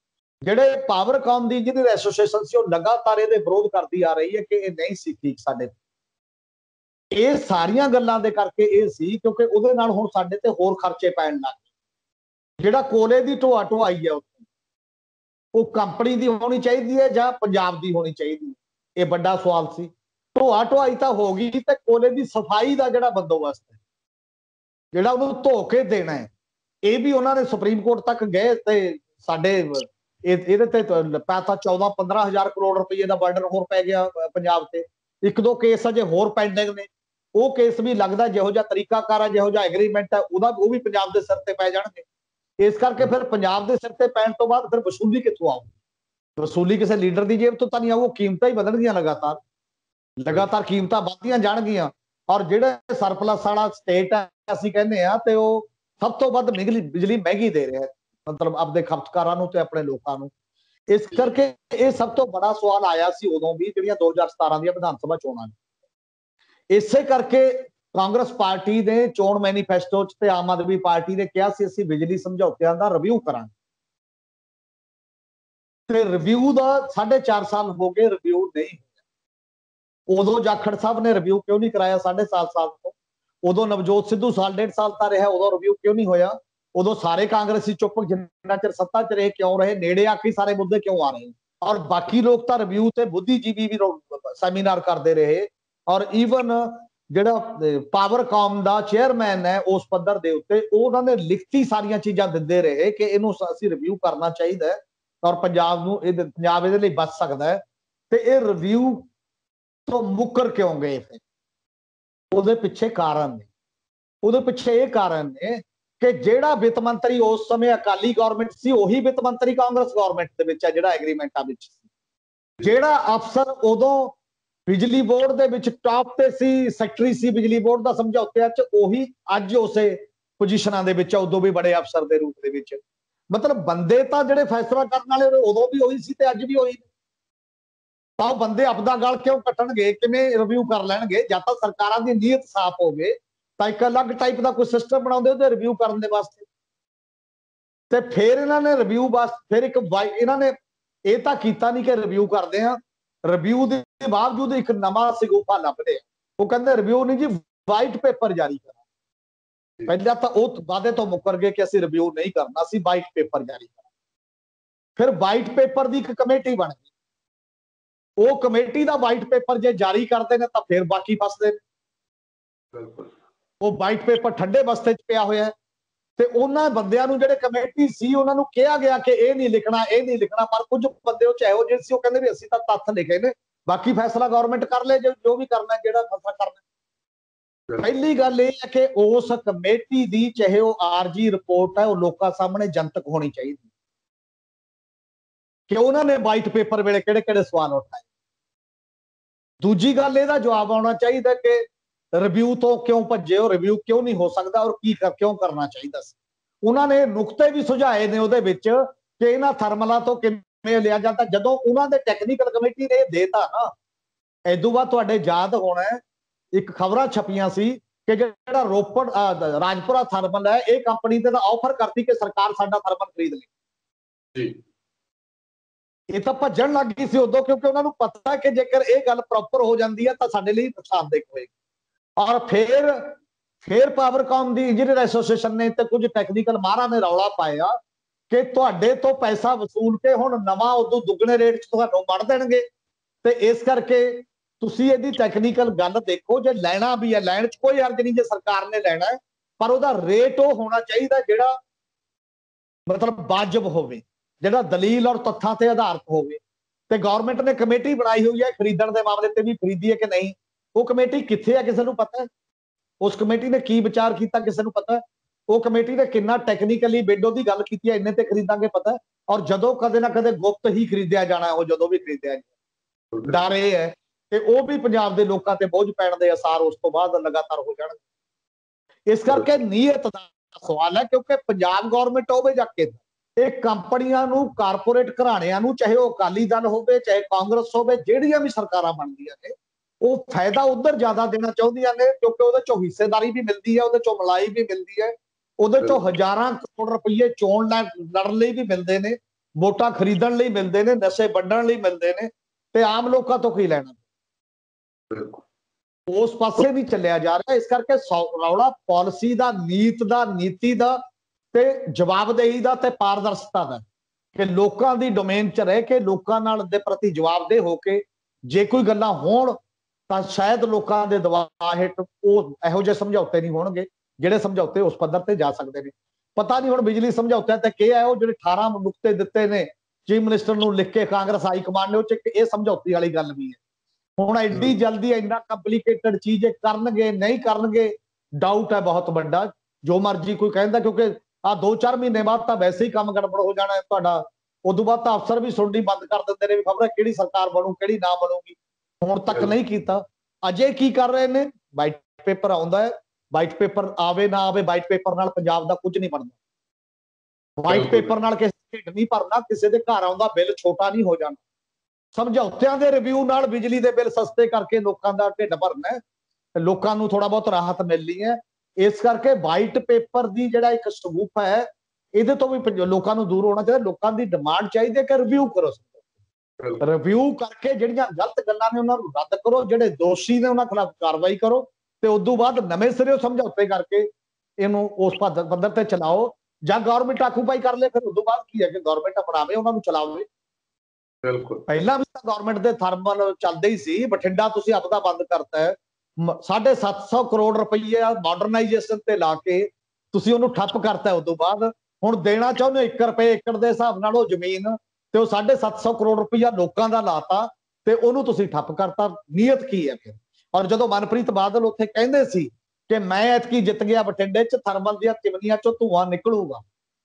ਜਿਹੜੇ ਪਾਵਰਕਾਮ ਦੀ ਜਿਹੜੀ ਐਸੋਸੀਏਸ਼ਨ ਸੀ ਉਹ ਲਗਾਤਾਰ ਇਹਦੇ ਵਿਰੋਧ ਕਰਦੀ ਆ ਰਹੀ ਹੈ ਕਿ ਇਹ ਨਹੀਂ ਸੀ ਠੀਕ ਸਾਡੇ। ਇਹ ਸਾਰੀਆਂ ਗੱਲਾਂ ਦੇ ਕਰਕੇ ਇਹ ਸੀ ਕਿਉਂਕਿ ਉਹਦੇ ਨਾਲ ਹੁਣ ਸਾਡੇ ਤੇ ਹੋਰ ਖਰਚੇ ਪੈਣ ਲੱਗ ਗਏ। ਜਿਹੜਾ ਕੋਲੇ ਦੀ ਢੋਆ ਢੋਆਈ ਹੈ ਉਹ ਕੰਪਨੀ ਦੀ ਹੋਣੀ ਚਾਹੀਦੀ ਹੈ ਜਾਂ ਪੰਜਾਬ ਦੀ ਹੋਣੀ ਚਾਹੀਦੀ ਹੈ, ਇਹ ਵੱਡਾ ਸਵਾਲ ਸੀ। ਢੋਆ ਢੋਆਈ ਤਾਂ ਹੋ ਗਈ ਤੇ ਕੋਲੇ ਦੀ ਸਫਾਈ ਦਾ ਜਿਹੜਾ ਬੰਦੋਬਸਤ ਹੈ, ਜਿਹੜਾ ਉਹਨੂੰ ਧੋ ਕੇ ਦੇਣਾ ਹੈ, ਇਹ ਵੀ ਉਹਨਾਂ ਨੇ ਸੁਪਰੀਮ ਕੋਰਟ ਤੱਕ ਗਏ ਤੇ ਸਾਡੇ ਇਹਦੇ ਤੇ ਪੈਸਾ 14-15 ਹਜ਼ਾਰ ਕਰੋੜ ਰੁਪਏ ਦਾ ਬਰਡਨ ਹੋਰ ਪੈ ਗਿਆ ਪੰਜਾਬ ਤੇ। ਇੱਕ ਦੋ ਕੇਸ ਅਜੇ ਹੋਰ ਪੈਂਡਿੰਗ ਨੇ, ਉਹ ਕੇਸ ਵੀ ਲੱਗਦਾ ਜਿਹੋ ਜਿਹਾ ਤਰੀਕਾਕਾਰ ਹੈ, ਜਿਹੋ ਜਿਹਾ ਐਗਰੀਮੈਂਟ ਹੈ, ਉਹ ਵੀ ਪੰਜਾਬ ਦੇ ਸਿਰ ਤੇ ਪੈ ਜਾਣਗੇ। ਇਸ ਕਰਕੇ ਫਿਰ ਪੰਜਾਬ ਦੇ ਸਿਰ ਤੇ ਪੈਣ ਤੋਂ ਬਾਅਦ ਫਿਰ ਵਸੂਲੀ ਕਿੱਥੋਂ ਆਊ? ਵਸੂਲੀ ਕਿਸੇ ਲੀਡਰ ਦੀ ਜੇਬ ਤੋਂ ਤਾਂ ਨਹੀਂ ਆਊ। ਕੀਮਤਾਂ ਹੀ ਵਧਣਗੀਆਂ ਲਗਾਤਾਰ ਕੀਮਤਾਂ ਵੱਧਦੀਆਂ ਜਾਣਗੀਆਂ। ਔਰ ਜਿਹੜੇ ਸਰਪਲਸ ਵਾਲਾ ਸਟੇਟ ਹੈ ਅਸੀਂ ਕਹਿੰਦੇ ਆ ਤੇ ਉਹ ਸਭ ਤੋਂ ਵੱਧ ਬਿਜਲੀ ਮਹਿੰਗੀ ਦੇ ਰਿਹਾ, ਮਤਲਬ ਆਪਦੇ ਖਪਤਕਾਰਾਂ ਨੂੰ ਤੇ ਆਪਣੇ ਲੋਕਾਂ ਨੂੰ। ਇਸ ਕਰਕੇ ਇਹ ਸਭ ਤੋਂ ਬੜਾ ਸਵਾਲ ਆਇਆ ਸੀ ਉਦੋਂ ਵੀ ਜਿਹੜੀਆਂ 2017 ਦੀਆਂ ਵਿਧਾਨ ਸਭਾ ਚੋਣਾਂ ਨੇ। ਇਸੇ ਕਰਕੇ ਕਾਂਗਰਸ ਪਾਰਟੀ ਦੇ ਚੋਣ ਮੈਨੀਫੈਸਟੋ ਚ ਤੇ ਆਮ ਆਦਮੀ ਪਾਰਟੀ ਨੇ ਕਿਹਾ ਸੀ ਅਸੀਂ ਬਿਜਲੀ ਸਮਝੌਤਿਆਂ ਦਾ ਰਿਵਿਊ ਕਰਾਂਗੇ। ਤੇ ਰਿਵਿਊ ਦਾ 4.5 ਸਾਲ ਹੋ ਗਏ, ਰਿਵਿਊ ਨਹੀਂ ਹੋਇਆ। ਉਦੋਂ ਜਾਖੜ ਸਾਹਿਬ ਨੇ ਰਿਵਿਊ ਕਿਉਂ ਨਹੀਂ ਕਰਾਇਆ 7.5 ਸਾਲ ਤੋਂ? ਉਦੋਂ ਨਵਜੋਤ ਸਿੱਧੂ 1.5 ਸਾਲ ਤਾਂ ਰਿਹਾ, ਉਦੋਂ ਰਿਵਿਊ ਕਿਉਂ ਨਹੀਂ ਹੋਇਆ? ਉਦੋਂ ਸਾਰੇ ਕਾਂਗਰਸੀ ਚੁੱਪ, ਜਿੰਨਾ ਚਿਰ ਸੱਤਾ ਚ ਰਹੇ ਕਿਉਂ ਰਹੇ? ਨੇੜੇ ਆ ਕੇ ਸਾਰੇ ਮੁੱਦੇ ਕਿਉਂ ਆ ਰਹੇ? ਔਰ ਬਾਕੀ ਲੋਕ ਤਾਂ ਰਿਵਿਊ ਤੇ ਬੁੱਧੀਜੀਵੀ ਵੀ ਸੈਮੀਨਾਰ ਕਰਦੇ ਰਹੇ। ਔਰ ਈਵਨ ਜਿਹੜਾ ਪਾਵਰਕਾਮ ਦਾ ਚੇਅਰਮੈਨ ਹੈ ਉਸ ਪੱਧਰ ਦੇ ਉੱਤੇ, ਉਹਨਾਂ ਨੇ ਲਿਖਤੀ ਸਾਰੀਆਂ ਚੀਜ਼ਾਂ ਦਿੰਦੇ ਰਹੇ ਕਿ ਇਹਨੂੰ ਅਸੀਂ ਰਿਵਿਊ ਕਰਨਾ ਚਾਹੀਦਾ ਹੈ ਔਰ ਪੰਜਾਬ ਇਹਦੇ ਲਈ ਬਚ ਸਕਦਾ ਹੈ। ਤੇ ਇਹ ਰਿਵਿਊ ਤੋਂ ਮੁੱਕਰ ਕਿਉਂ ਗਏ? ਫਿਰ ਉਹਦੇ ਪਿੱਛੇ ਕਾਰਨ ਨੇ। ਉਹਦੇ ਪਿੱਛੇ ਇਹ ਕਾਰਨ ਨੇ ਕਿ ਜਿਹੜਾ ਵਿੱਤ ਮੰਤਰੀ ਉਸ ਸਮੇਂ ਅਕਾਲੀ ਗਵਰਨਮੈਂਟ ਸੀ, ਉਹੀ ਵਿੱਤ ਮੰਤਰੀ ਕਾਂਗਰਸ ਗਵਰਨਮੈਂਟ ਦੇ ਵਿੱਚ ਹੈ ਜਿਹੜਾ ਐਗਰੀਮੈਂਟਾਂ ਵਿੱਚ ਸੀ। ਜਿਹੜਾ ਅਫਸਰ ਉਦੋਂ ਬਿਜਲੀ ਬੋਰਡ ਦੇ ਵਿੱਚ ਟਾਪ ਤੇ ਸੀ, ਸੈਕਟਰੀ ਸੀ ਬਿਜਲੀ ਬੋਰਡ ਦਾ ਸਮਝੌਤਿਆਂ ਚ, ਉਹੀ ਅੱਜ ਉਸੇ ਪੋਜੀਸ਼ਨਾਂ ਦੇ ਵਿੱਚ ਹੈ, ਉਦੋਂ ਵੀ ਬੜੇ ਅਫਸਰ ਦੇ ਰੂਪ ਦੇ ਵਿੱਚ। ਮਤਲਬ ਬੰਦੇ ਤਾਂ ਜਿਹੜੇ ਫੈਸਲਾ ਕਰਨ ਵਾਲੇ ਉਦੋਂ ਵੀ ਉਹੀ ਸੀ ਤੇ ਅੱਜ ਵੀ ਉਹੀ। ਤਾਂ ਉਹ ਬੰਦੇ ਆਪਦਾ ਗਲ ਕਿਉਂ ਕੱਟਣਗੇ? ਕਿਵੇਂ ਰਿਵਿਊ ਕਰ ਲੈਣਗੇ? ਜਾਂ ਤਾਂ ਸਰਕਾਰਾਂ ਦੀ ਨੀਅਤ ਸਾਫ਼ ਹੋਵੇ ਤਾਂ ਇੱਕ ਅਲੱਗ ਟਾਈਪ ਦਾ ਕੋਈ ਸਿਸਟਮ ਬਣਾਉਂਦੇ ਉਹਦੇ ਰਿਵਿਊ ਕਰਨ ਦੇ ਵਾਸਤੇ। ਤੇ ਫਿਰ ਇਹਨਾਂ ਨੇ ਰਿਵਿਊ ਵਾਸਤੇ ਫਿਰ ਇਹਨਾਂ ਨੇ ਇਹ ਤਾਂ ਕੀਤਾ ਨਹੀਂ ਕਿ ਰਿਵਿਊ ਕਰਦੇ ਆ। ਰਿਵਿਊ ਦੇ ਬਾਵਜੂਦ ਇੱਕ ਨਵਾਂ ਸਿਗੋਫਾ ਲੱਭਦੇ ਆ। ਉਹ ਕਹਿੰਦੇ ਰਿਵਿਊ ਨਹੀਂ ਜੀ, ਵਾਈਟ ਪੇਪਰ ਜਾਰੀ ਕਰਾਂ। ਪਹਿਲਾਂ ਤਾਂ ਉਹ ਵਾਅਦੇ ਤੋਂ ਮੁੱਕਰ ਗਏ ਕਿ ਅਸੀਂ ਰਿਵਿਊ ਨਹੀਂ ਕਰਨਾ, ਅਸੀਂ ਵਾਈਟ ਪੇਪਰ ਜਾਰੀ ਕਰਾਂ। ਫਿਰ ਵਾਈਟ ਪੇਪਰ ਦੀ ਇੱਕ ਕਮੇਟੀ ਬਣ ਗਈ। ਉਹ ਕਮੇਟੀ ਦਾ ਵਾਈਟ ਪੇਪਰ ਜੇ ਜਾਰੀ ਕਰਦੇ ਨੇ ਤਾਂ ਫਿਰ ਬਾਕੀ ਫਸਦੇ ਨੇ। ਉਹ ਵਾਈਟ ਪੇਪਰ ਠੰਡੇ ਬਸਤੇ ਚ ਪਿਆ ਹੋਇਆ ਹੈ ਤੇ ਉਹਨਾਂ ਬੰਦਿਆਂ ਨੂੰ ਜਿਹੜੇ ਕਮੇਟੀ ਸੀ ਉਹਨਾਂ ਨੂੰ ਕਿਹਾ ਗਿਆ ਕਿ ਇਹ ਨਹੀਂ ਲਿਖਣਾ, ਇਹ ਨਹੀਂ ਲਿਖਣਾ। ਪਰ ਕੁਝ ਬੰਦੇ ਉਹ ਇਹੋ ਜਿਹੇ ਸੀ, ਉਹ ਕਹਿੰਦੇ ਵੀ ਅਸੀਂ ਤਾਂ ਤੱਥ ਲਿਖੇ ਨੇ, ਬਾਕੀ ਫੈਸਲਾ ਗਵਰਨਮੈਂਟ ਕਰ ਲੈ ਜੋ ਵੀ ਕਰਨਾ, ਜਿਹੜਾ ਫੈਸਲਾ ਕਰਨਾ। ਪਹਿਲੀ ਗੱਲ ਇਹ ਹੈ ਕਿ ਉਸ ਕਮੇਟੀ ਦੀ ਚਾਹੇ ਉਹ ਆਰਜੀ ਰਿਪੋਰਟ ਹੈ ਉਹ ਲੋਕਾਂ ਸਾਹਮਣੇ ਜਨਤਕ ਹੋਣੀ ਚਾਹੀਦੀ ਕਿ ਉਹਨਾਂ ਨੇ ਵਾਈਟ ਪੇਪਰ ਵੇਲੇ ਕਿਹੜੇ ਕਿਹੜੇ ਸਵਾਲ ਉਠਾਏ। ਦੂਜੀ ਗੱਲ ਇਹਦਾ ਜਵਾਬ ਆਉਣਾ ਚਾਹੀਦਾ ਕਿ ਰਿਵਿਊ ਤੋਂ ਕਿਉਂ ਭੱਜੇ ਹੋ, ਰਿਵਿਊ ਕਿਉਂ ਨਹੀਂ ਹੋ ਸਕਦਾ ਔਰ ਕਿਉਂ ਕਰਨਾ ਚਾਹੀਦਾ ਸੀ। ਉਹਨਾਂ ਨੇ ਨੁਕਤੇ ਵੀ ਸੁਝਾਏ ਨੇ ਉਹਦੇ ਵਿੱਚ ਕਿ ਇਹਨਾਂ ਥਰਮਲਾਂ ਤੋਂ ਕਿਵੇਂ ਲਿਆ ਜਾਂਦਾ। ਜਦੋਂ ਉਹਨਾਂ ਦੇ ਟੈਕਨੀਕਲ ਕਮੇਟੀ ਨੇ ਇਹ ਦੇਤਾ ਨਾ, ਇਦੋਂ ਬਾਅਦ ਤੁਹਾਡੇ ਯਾਦ ਹੋਣਾ ਇੱਕ ਖਬਰਾਂ ਛਪੀਆਂ ਸੀ ਕਿ ਜਿਹੜਾ ਰੋਪੜ ਰਾਜਪੁਰਾ ਥਰਮਲ ਹੈ, ਇਹ ਕੰਪਨੀ ਤੇ ਆਫਰ ਕਰਤੀ ਕਿ ਸਰਕਾਰ ਸਾਡਾ ਥਰਮਲ ਖਰੀਦ ਲੇ ਜੀ। ਇਹ ਤਾਂ ਭੱਜਣ ਲੱਗ ਗਈ ਸੀ ਉਦੋਂ, ਕਿਉਂਕਿ ਉਹਨਾਂ ਨੂੰ ਪਤਾ ਕਿ ਜੇਕਰ ਇਹ ਗੱਲ ਪ੍ਰੋਪਰ ਹੋ ਜਾਂਦੀ ਹੈ ਤਾਂ ਸਾਡੇ ਲਈ ਨੁਕਸਾਨਦੇਹ ਹੋਏਗੀ। ਔਰ ਫਿਰ ਪਾਵਰਕਾਮ ਦੀ ਇੰਜੀਨੀਅਰ ਐਸੋਸੀਏਸ਼ਨ ਨੇ ਤੇ ਕੁਝ ਟੈਕਨੀਕਲ ਮਾਹਰਾਂ ਨੇ ਰੌਲਾ ਪਾਇਆ ਕਿ ਤੁਹਾਡੇ ਤੋਂ ਪੈਸਾ ਵਸੂਲ ਕੇ ਹੁਣ ਨਵਾਂ ਉਦੋਂ ਦੁੱਗਣੇ ਰੇਟ 'ਚ ਤੁਹਾਨੂੰ ਵੜ ਦੇਣਗੇ ਤੇ ਇਸ ਕਰਕੇ ਤੁਸੀਂ ਇਹਦੀ ਟੈਕਨੀਕਲ ਗੱਲ ਦੇਖੋ। ਜੇ ਲੈਣਾ ਵੀ ਹੈ, ਲੈਣ 'ਚ ਕੋਈ ਹਰਜ ਨਹੀਂ ਜੇ ਸਰਕਾਰ ਨੇ ਲੈਣਾ ਹੈ, ਪਰ ਉਹਦਾ ਰੇਟ ਉਹ ਹੋਣਾ ਚਾਹੀਦਾ ਜਿਹੜਾ ਮਤਲਬ ਵਾਜਬ ਹੋਵੇ, ਜਿਹੜਾ ਦਲੀਲ ਔਰ ਤੱਥਾਂ ਤੇ ਆਧਾਰਿਤ ਹੋਵੇ। ਤੇ ਗਵਰਨਮੈਂਟ ਨੇ ਕਮੇਟੀ ਬਣਾਈ ਹੋਈ ਹੈ ਖਰੀਦਣ ਦੇ ਮਾਮਲੇ ਤੇ ਵੀ, ਖਰੀਦੀ ਹੈ ਕਿ ਨਹੀਂ, ਉਹ ਕਮੇਟੀ ਕਿੱਥੇ ਹੈ ਕਿਸੇ ਨੂੰ ਪਤਾ ਹੈ? ਉਸ ਕਮੇਟੀ ਨੇ ਕੀ ਵਿਚਾਰ ਕੀਤਾ ਕਿਸੇ ਨੂੰ ਪਤਾ ਹੈ? ਉਹ ਕਮੇਟੀ ਨੇ ਕਿੰਨਾ ਟੈਕਨੀਕਲੀ ਬਿਡ ਉਹਦੀ ਗੱਲ ਕੀਤੀ ਹੈ, ਇੰਨੇ ਤੇ ਖਰੀਦਾਂਗੇ ਪਤਾ ਹੈ। ਔਰ ਜਦੋਂ ਕਦੇ ਨਾ ਕਦੇ ਗੁਪਤ ਹੀ ਖਰੀਦਿਆ ਜਾਣਾ, ਉਹ ਜਦੋਂ ਵੀ ਖਰੀਦਿਆ ਜਾਣਾ। ਡਰ ਇਹ ਹੈ ਕਿ ਉਹ ਵੀ ਪੰਜਾਬ ਦੇ ਲੋਕਾਂ ਤੇ ਬੋਝ ਪੈਣ ਦੇ ਅਸਾਰ ਉਸ ਤੋਂ ਬਾਅਦ ਲਗਾਤਾਰ ਹੋ ਜਾਣਗੇ। ਇਸ ਕਰਕੇ ਨੀਅਤ ਦਾ ਸਵਾਲ ਹੈ, ਕਿਉਂਕਿ ਪੰਜਾਬ ਗਵਰਨਮੈਂਟ ਹੋਵੇ ਜਾਂ ਕੇਂਦਰ, ਇਹ ਕੰਪਨੀਆਂ ਨੂੰ, ਕਾਰਪੋਰੇਟ ਘਰਾਣਿਆਂ ਨੂੰ, ਚਾਹੇ ਉਹ ਅਕਾਲੀ ਦਲ ਹੋਵੇ ਚਾਹੇ ਕਾਂਗਰਸ ਹੋਵੇ, ਜਿਹੜੀਆਂ ਵੀ ਸਰਕਾਰਾਂ ਬਣਦੀਆਂ ਨੇ, ਉਹ ਫਾਇਦਾ ਉਧਰ ਜ਼ਿਆਦਾ ਦੇਣਾ ਚਾਹੁੰਦੀਆਂ ਨੇ ਕਿਉਂਕਿ ਉਹਦੇ ਚੋਂ ਹਿੱਸੇਦਾਰੀ ਵੀ ਮਿਲਦੀ ਹੈ, ਉਹਦੇ ਚੋਂ ਮਲਾਈ ਵੀ ਮਿਲਦੀ ਹੈ, ਉਹਦੇ ਚੋਂ ਹਜ਼ਾਰਾਂ ਕਰੋੜ ਰੁਪਏ ਚੋਣ ਲੜਨ ਲਈ ਵੀ ਮਿਲਦੇ ਨੇ। ਵੋਟਾਂ ਖਰੀਦਣ ਲਈ ਮਿਲਦੇ ਨੇ, ਨਸ਼ੇ ਵੰਡਣ ਲਈ ਮਿਲਦੇ ਨੇ, ਤੇ ਆਮ ਲੋਕਾਂ ਤੋਂ ਕੀ ਲੈਣਾ। ਉਸ ਪਾਸੇ ਵੀ ਚੱਲਿਆ ਜਾ ਰਿਹਾ। ਇਸ ਕਰਕੇ ਰੌਲਾ ਪਾਲਿਸੀ ਦਾ, ਨੀਤ ਦਾ, ਨੀਤੀ ਦਾ ਤੇ ਜਵਾਬਦੇਹੀ ਦਾ ਤੇ ਪਾਰਦਰਸ਼ਤਾ ਦਾ, ਕਿ ਲੋਕਾਂ ਦੀ ਡੋਮੇਨ 'ਚ ਰਹਿ ਕੇ ਲੋਕਾਂ ਨਾਲ ਦੇ ਪ੍ਰਤੀ ਜਵਾਬਦੇਹ ਹੋ ਕੇ ਜੇ ਕੋਈ ਗੱਲਾਂ ਹੋਣ ਤਾਂ ਸ਼ਾਇਦ ਲੋਕਾਂ ਦੇ ਦਬਾਅ ਹੇਠ ਉਹ ਇਹੋ ਜਿਹੇ ਸਮਝੌਤੇ ਨਹੀਂ ਹੋਣਗੇ ਜਿਹੜੇ ਸਮਝੌਤੇ ਉਸ ਪੱਧਰ ਤੇ ਜਾ ਸਕਦੇ ਨੇ। ਪਤਾ ਨਹੀਂ ਹੁਣ ਬਿਜਲੀ ਸਮਝੌਤਿਆਂ ਤੇ ਕੀ ਹੈ, ਉਹ ਜਿਹੜੇ 18 ਨੁਕਤੇ ਦਿੱਤੇ ਨੇ ਚੀਫ ਮਿਨਿਸਟਰ ਨੂੰ ਲਿਖ ਕੇ ਕਾਂਗਰਸ ਹਾਈ ਕਮਾਂਡ ਨੇ, ਉਹ 'ਚ ਇਹ ਸਮਝੌਤੇ ਵਾਲੀ ਗੱਲ ਵੀ ਹੈ। ਹੁਣ ਐਡੀ ਜਲਦੀ ਇੰਨਾ ਕੰਪਲੀਕੇਟਡ ਚੀਜ਼ ਕਰਨਗੇ ਨਹੀਂ ਕਰਨਗੇ, ਡਾਊਟ ਹੈ ਬਹੁਤ ਵੱਡਾ। ਜੋ ਮਰਜੀ ਕੋਈ ਕਹਿੰਦਾ, ਕਿਉਂਕਿ ਆ 2-4 ਮਹੀਨੇ ਬਾਅਦ ਤਾਂ ਵੈਸੇ ਹੀ ਕੰਮ ਗੜਬੜ ਹੋ ਜਾਣਾ ਹੈ ਤੁਹਾਡਾ। ਉਦੋਂ ਬਾਅਦ ਤਾਂ ਅਫਸਰ ਵੀ ਸੁਣਨੀ ਬੰਦ ਕਰ ਦਿੰਦੇ ਨੇ ਵੀ ਖਬਰ ਕਿਹੜੀ ਸਰਕਾਰ ਬਣੂ ਕਿਹੜੀ ਨਾ ਬਣੂਗੀ। ਹੁਣ ਤੱਕ ਨਹੀਂ ਕੀਤਾ। ਅਜੇ ਕੀ ਕਰ ਰਹੇ ਨੇ? ਵਾਈਟ ਪੇਪਰ ਆਉਂਦਾ ਹੈ, ਵਾਈਟ ਪੇਪਰ ਆਵੇ ਨਾ ਆਵੇ, ਵਾਈਟ ਪੇਪਰ ਨਾਲ ਪੰਜਾਬ ਦਾ ਕੁਝ ਨਹੀਂ ਬਣਦਾ। ਵਾਈਟ ਪੇਪਰ ਨਾਲ ਕਿਸੇ ਢਿੱਡ ਨਹੀਂ ਭਰਨਾ, ਕਿਸੇ ਦੇ ਘਰ ਆਉਂਦਾ ਬਿੱਲ ਛੋਟਾ ਨਹੀਂ ਹੋ ਜਾਣਾ। ਸਮਝੌਤਿਆਂ ਦੇ ਰਿਵਿਊ ਨਾਲ ਬਿਜਲੀ ਦੇ ਬਿੱਲ ਸਸਤੇ ਕਰਕੇ ਲੋਕਾਂ ਦਾ ਢਿੱਡ ਭਰਨਾ, ਲੋਕਾਂ ਨੂੰ ਥੋੜਾ ਬਹੁਤ ਰਾਹਤ ਮਿਲਣੀ ਹੈ। ਇਸ ਕਰਕੇ ਵਾਈਟ ਪੇਪਰ ਦੀ ਜਿਹੜਾ ਇੱਕ ਸਵਰੂਪ ਹੈ, ਇਹਦੇ ਤੋਂ ਵੀ ਲੋਕਾਂ ਨੂੰ ਦੂਰ ਹੋਣਾ ਚਾਹੀਦਾ। ਲੋਕਾਂ ਦੀ ਡਿਮਾਂਡ ਚਾਹੀਦੀ ਹੈ ਕਿ ਰਿਵਿਊ ਕਰੋ, ਰਿਵਿਊ ਕਰਕੇ ਜਿਹੜੀਆਂ ਗਲਤ ਗੱਲਾਂ ਨੇ ਉਹਨਾਂ ਨੂੰ ਰੱਦ ਕਰੋ, ਜਿਹੜੇ ਦੋਸ਼ੀ ਨੇ ਉਹਨਾਂ ਖਿਲਾਫ ਕਾਰਵਾਈ ਕਰੋ, ਤੇ ਉਦੋਂ ਬਾਅਦ ਨਵੇਂ ਸਿਰੇ ਸਮਝੌਤੇ ਕਰਕੇ ਇਹਨੂੰ ਉਸ ਪੱਧਰ ਤੇ ਚਲਾਓ। ਜਾਂ ਗਵਰਨਮੈਂਟ ਆਕੂਪਾਈ ਕਰ ਲੇ, ਫਿਰ ਉਦੋਂ ਬਾਅਦ ਕੀ ਹੈ ਕਿ ਗਵਰਨਮੈਂਟ ਅਪਣਾਵੇ, ਉਹਨਾਂ ਨੂੰ ਚਲਾਵੇ। ਬਿਲਕੁਲ, ਪਹਿਲਾਂ ਵੀ ਤਾਂ ਗਵਰਨਮੈਂਟ ਦੇ ਥਰਮਲ ਚੱਲਦੇ ਹੀ ਸੀ। ਬਠਿੰਡਾ ਤੁਸੀਂ ਆਪਦਾ ਬੰਦ ਕਰਤਾ ਹੈ, 750 ਕਰੋੜ ਰੁਪਈਆ ਮਾਡਰਨਾਈਜੇਸ਼ਨ ਤੇ ਲਾ ਕੇ ਤੁਸੀਂ ਉਹਨੂੰ ਠੱਪ ਕਰਤਾ। ਉਦੋਂ ਬਾਅਦ ਹੁਣ ਦੇਣਾ ਚਾਹੁੰਦੇ 1 ਰੁਪਏ ਏਕੜ ਦੇ ਹਿਸਾਬ ਨਾਲ ਉਹ ਜ਼ਮੀਨ, ਤੇ ਉਹ 750 ਕਰੋੜ ਰੁਪਈਆ ਲੋਕਾਂ ਦਾ ਲਾਤਾ ਤੇ ਉਹਨੂੰ ਤੁਸੀਂ ਠੱਪ ਕਰਤਾ। ਨੀਅਤ ਕੀ ਹੈ ਫਿਰ? ਔਰ ਜਦੋਂ ਮਨਪ੍ਰੀਤ ਬਾਦਲ ਉੱਥੇ ਕਹਿੰਦੇ ਸੀ ਕਿ ਮੈਂ ਐਤਕੀ ਜਿੱਤ ਗਿਆ ਬਠਿੰਡੇ 'ਚ, ਥਰਮਲ ਦੀਆਂ ਚਿਮਨੀਆਂ 'ਚੋਂ ਧੂਆਂ ਨਿਕਲੂਗਾ,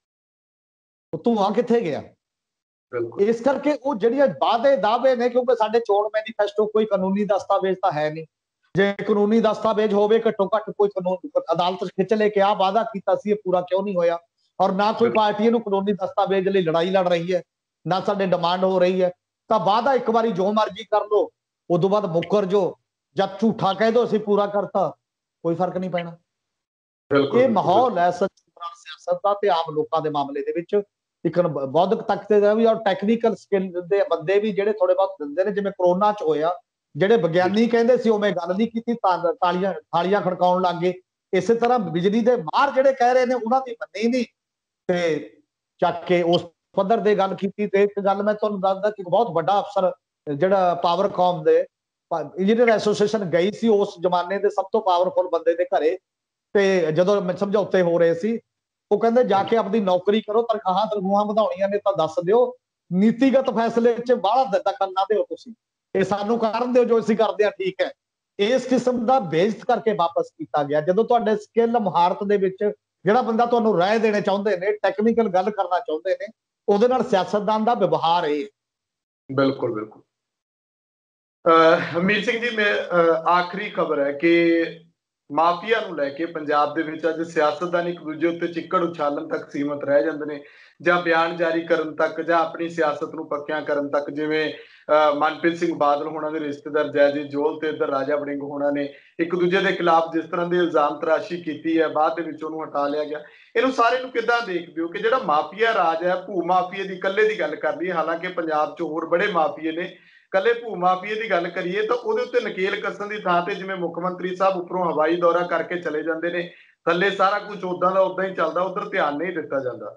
ਉਹ ਧੂਆਂ ਕਿੱਥੇ ਗਿਆ? ਇਸ ਕਰਕੇ ਉਹ ਜਿਹੜੀਆਂ ਵਾਅਦੇ ਦਾਅਵੇ ਨੇ, ਕਿਉਂਕਿ ਸਾਡੇ ਚੋਣ ਮੈਨੀਫੈਸਟੋ ਕੋਈ ਕਾਨੂੰਨੀ ਦਸਤਾਵੇਜ਼ ਤਾਂ ਹੈ ਨਹੀਂ। ਜੇ ਕਾਨੂੰਨੀ ਦਸਤਾਵੇਜ਼ ਹੋਵੇ, ਘੱਟੋ ਘੱਟ ਕੋਈ ਕਾਨੂੰਨ ਅਦਾਲਤ ਖਿੱਚ ਲੈ ਕੇ ਆਹ ਵਾਅਦਾ ਕੀਤਾ ਸੀ, ਇਹ ਪੂਰਾ ਕਿਉਂ ਨਹੀਂ ਹੋਇਆ? ਔਰ ਨਾ ਕੋਈ ਪਾਰਟੀ ਇਹਨੂੰ ਕਾਨੂੰਨੀ ਦਸਤਾਵੇਜ਼ ਲਈ ਲੜਾਈ ਲੜ ਰਹੀ ਹੈ, ਨਾ ਸਾਡੇ ਡਿਮਾਂਡ ਹੋ ਰਹੀ ਹੈ। ਤਾਂ ਵਾਅਦਾ ਇੱਕ ਵਾਰੀ ਜੋ ਮਰਜ਼ੀ ਕਰ ਲੋ, ਉਦੋਂ ਬਾਅਦ ਮੁੱਕਰ ਜੋ, ਜਦ ਝੂਠਾ ਕਹਿ ਦੋ ਅਸੀਂ ਪੂਰਾ ਕਰਤਾ, ਕੋਈ ਫਰਕ ਨਹੀਂ ਪੈਣਾ। ਇਹ ਮਾਹੌਲ ਹੈ ਸਿਆਸਤ ਦਾ ਤੇ ਆਮ ਲੋਕਾਂ ਦੇ ਮਾਮਲੇ ਦੇ ਵਿੱਚ। ਇੱਕ ਬੌਧਿਕ ਤਖਤ ਦਾ ਵੀ ਔਰ ਟੈਕਨੀਕਲ ਸਕਿੱਲ ਦੇ ਬੰਦੇ ਵੀ ਜਿਹੜੇ ਥੋੜੇ ਬਹੁਤ ਦਿੰਦੇ ਨੇ, ਜਿਵੇਂ ਕਰੋਨਾ 'ਚ ਹੋਇਆ, ਜਿਹੜੇ ਵਿਗਿਆਨੀ ਕਹਿੰਦੇ ਸੀ ਉਵੇਂ ਗੱਲ ਨਹੀਂ ਕੀਤੀ, ਤਾਲੀਆਂ ਖੜਕਾਉਣ ਲੱਗ ਗਏ। ਇਸੇ ਤਰ੍ਹਾਂ ਬਿਜਲੀ ਦੇ ਮਾਹਰ ਜਿਹੜੇ ਕਹਿ ਰਹੇ ਨੇ ਉਹਨਾਂ ਦੀ ਮੰਨੀ ਨਹੀਂ, ਤੇ ਚੱਕ ਕੇ ਉਸ ਪੱਧਰ ਦੇ ਗੱਲ ਕੀਤੀ। ਤੇ ਇੱਕ ਗੱਲ ਮੈਂ ਤੁਹਾਨੂੰ ਦੱਸਦਾ ਕਿ ਬਹੁਤ ਵੱਡਾ ਅਫਸਰ ਜਿਹੜਾ ਪਾਵਰਕਾਮ ਦੇ ਇੰਜੀਨੀਅਰ ਐਸੋਸੀਏਸ਼ਨ ਗਈ ਸੀ ਉਸ ਜ਼ਮਾਨੇ ਦੇ ਸਭ ਤੋਂ ਪਾਵਰਫੁਲ ਬੰਦੇ ਦੇ ਘਰੇ, ਤੇ ਜਦੋਂ ਸਮਝੌਤੇ ਹੋ ਰਹੇ ਸੀ, ਉਹ ਕਹਿੰਦੇ ਜਾ ਕੇ ਆਪਣੀ ਨੌਕਰੀ ਕਰੋ, ਤਨਖਾਹਾਂ ਵਧਾਉਣੀਆਂ ਨੇ ਤਾਂ ਦੱਸ ਦਿਓ, ਨੀਤੀਗਤ ਫੈਸਲੇ 'ਚ ਬਾਹਲਾ ਦਖਲ ਨਾ ਦਿਓ, ਤੁਸੀਂ ਇਹ ਸਾਨੂੰ ਕਰਨ ਦਿਓ, ਜੋ ਅਸੀਂ ਕਰਦੇ ਆ ਠੀਕ ਹੈ। ਇਸ ਕਿਸਮ ਦਾ ਬੇਇੱਜ਼ਤ ਕਰਕੇ ਵਾਪਸ ਕੀਤਾ ਗਿਆ। ਜਦੋਂ ਤੁਹਾਡੇ ਸਕਿੱਲ ਮਹਾਰਤ ਦੇ ਵਿੱਚ ਜਿਹੜਾ ਬੰਦਾ ਤੁਹਾਨੂੰ ਰਾਏ ਦੇਣੇ ਚਾਹੁੰਦੇ ਨੇ, ਟੈਕਨੀਕਲ ਗੱਲ ਕਰਨਾ ਚਾਹੁੰਦੇ ਨੇ, ਉਹਦੇ ਨਾਲ ਸਿਆਸਤਦਾਨ ਦਾ ਵਿਵਹਾਰ ਹੈ। ਬਿਲਕੁਲ ਬਿਲਕੁਲ। ਹਰਮੀਤ ਸਿੰਘ ਜੀ, ਮੈਂ ਆਖਰੀ ਖਬਰ ਹੈ ਕਿ ਮਾਫੀਆ ਨੂੰ ਲੈ ਕੇ ਪੰਜਾਬ ਦੇ ਵਿੱਚ ਅੱਜ ਸਿਆਸਤਦਾਨ ਇੱਕ ਦੂਜੇ ਉੱਤੇ ਚਿੱਕੜ ਉਛਾਲਣ ਤੱਕ ਸੀਮਤ ਰਹਿ ਜਾਂਦੇ ਨੇ, ਜਾਂ ਬਿਆਨ ਜਾਰੀ ਕਰਨ ਤੱਕ, ਜਾਂ ਆਪਣੀ ਸਿਆਸਤ ਨੂੰ ਪੱਕਿਆਂ ਕਰਨ ਤੱਕ। ਜਿਵੇਂ ਮਨਪ੍ਰੀਤ ਸਿੰਘ ਬਾਦਲ ਹੋਣਾ ਦੇ ਰਿਸ਼ਤੇਦਾਰ ਜੈਜੀ ਜੋਲ ਤੇ ਇੱਧਰ ਰਾਜਾ ਵੜਿੰਗ ਹੋਣਾ ਨੇ ਇੱਕ ਦੂਜੇ ਦੇ ਖਿਲਾਫ ਜਿਸ ਤਰ੍ਹਾਂ ਦੇ ਇਲਜ਼ਾਮ ਤਰਾਸ਼ੀ ਕੀਤੀ ਹੈ, ਬਾਅਦ ਦੇ ਵਿੱਚ ਉਹਨੂੰ ਹਟਾ ਲਿਆ ਗਿਆ। ਇਹਨੂੰ ਸਾਰੇ ਨੂੰ ਕਿੱਦਾਂ ਦੇਖਦੇ ਹੋ ਕਿ ਜਿਹੜਾ ਮਾਫੀਆ ਰਾਜ ਹੈ, ਭੂ ਮਾਫੀਏ ਦੀ ਇਕੱਲੇ ਦੀ ਗੱਲ ਕਰ ਲਈਏ, ਹਾਲਾਂਕਿ ਪੰਜਾਬ 'ਚ ਹੋਰ ਬੜੇ ਮਾਫੀਏ ਨੇ, ਕੱਲੇ ਭੂ ਮਾਫੀਏ ਦੀ ਗੱਲ ਕਰੀਏ ਤਾਂ ਉਹਦੇ ਉੱਤੇ ਨਕੇਲ ਕੱਸਣ ਦੀ ਥਾਂ ਤੇ ਜਿਵੇਂ ਮੁੱਖ ਮੰਤਰੀ ਸਾਹਿਬ ਉੱਪਰੋਂ ਹਵਾਈ ਦੌਰਾ ਕਰਕੇ ਚਲੇ ਜਾਂਦੇ ਨੇ, ਥੱਲੇ ਸਾਰਾ ਕੁਝ ਉਦਾਂ ਦਾ ਉਦਾਂ ਹੀ ਚੱਲਦਾ, ਉਧਰ ਧਿਆਨ ਨਹੀਂ ਦਿੱਤਾ ਜਾਂਦਾ।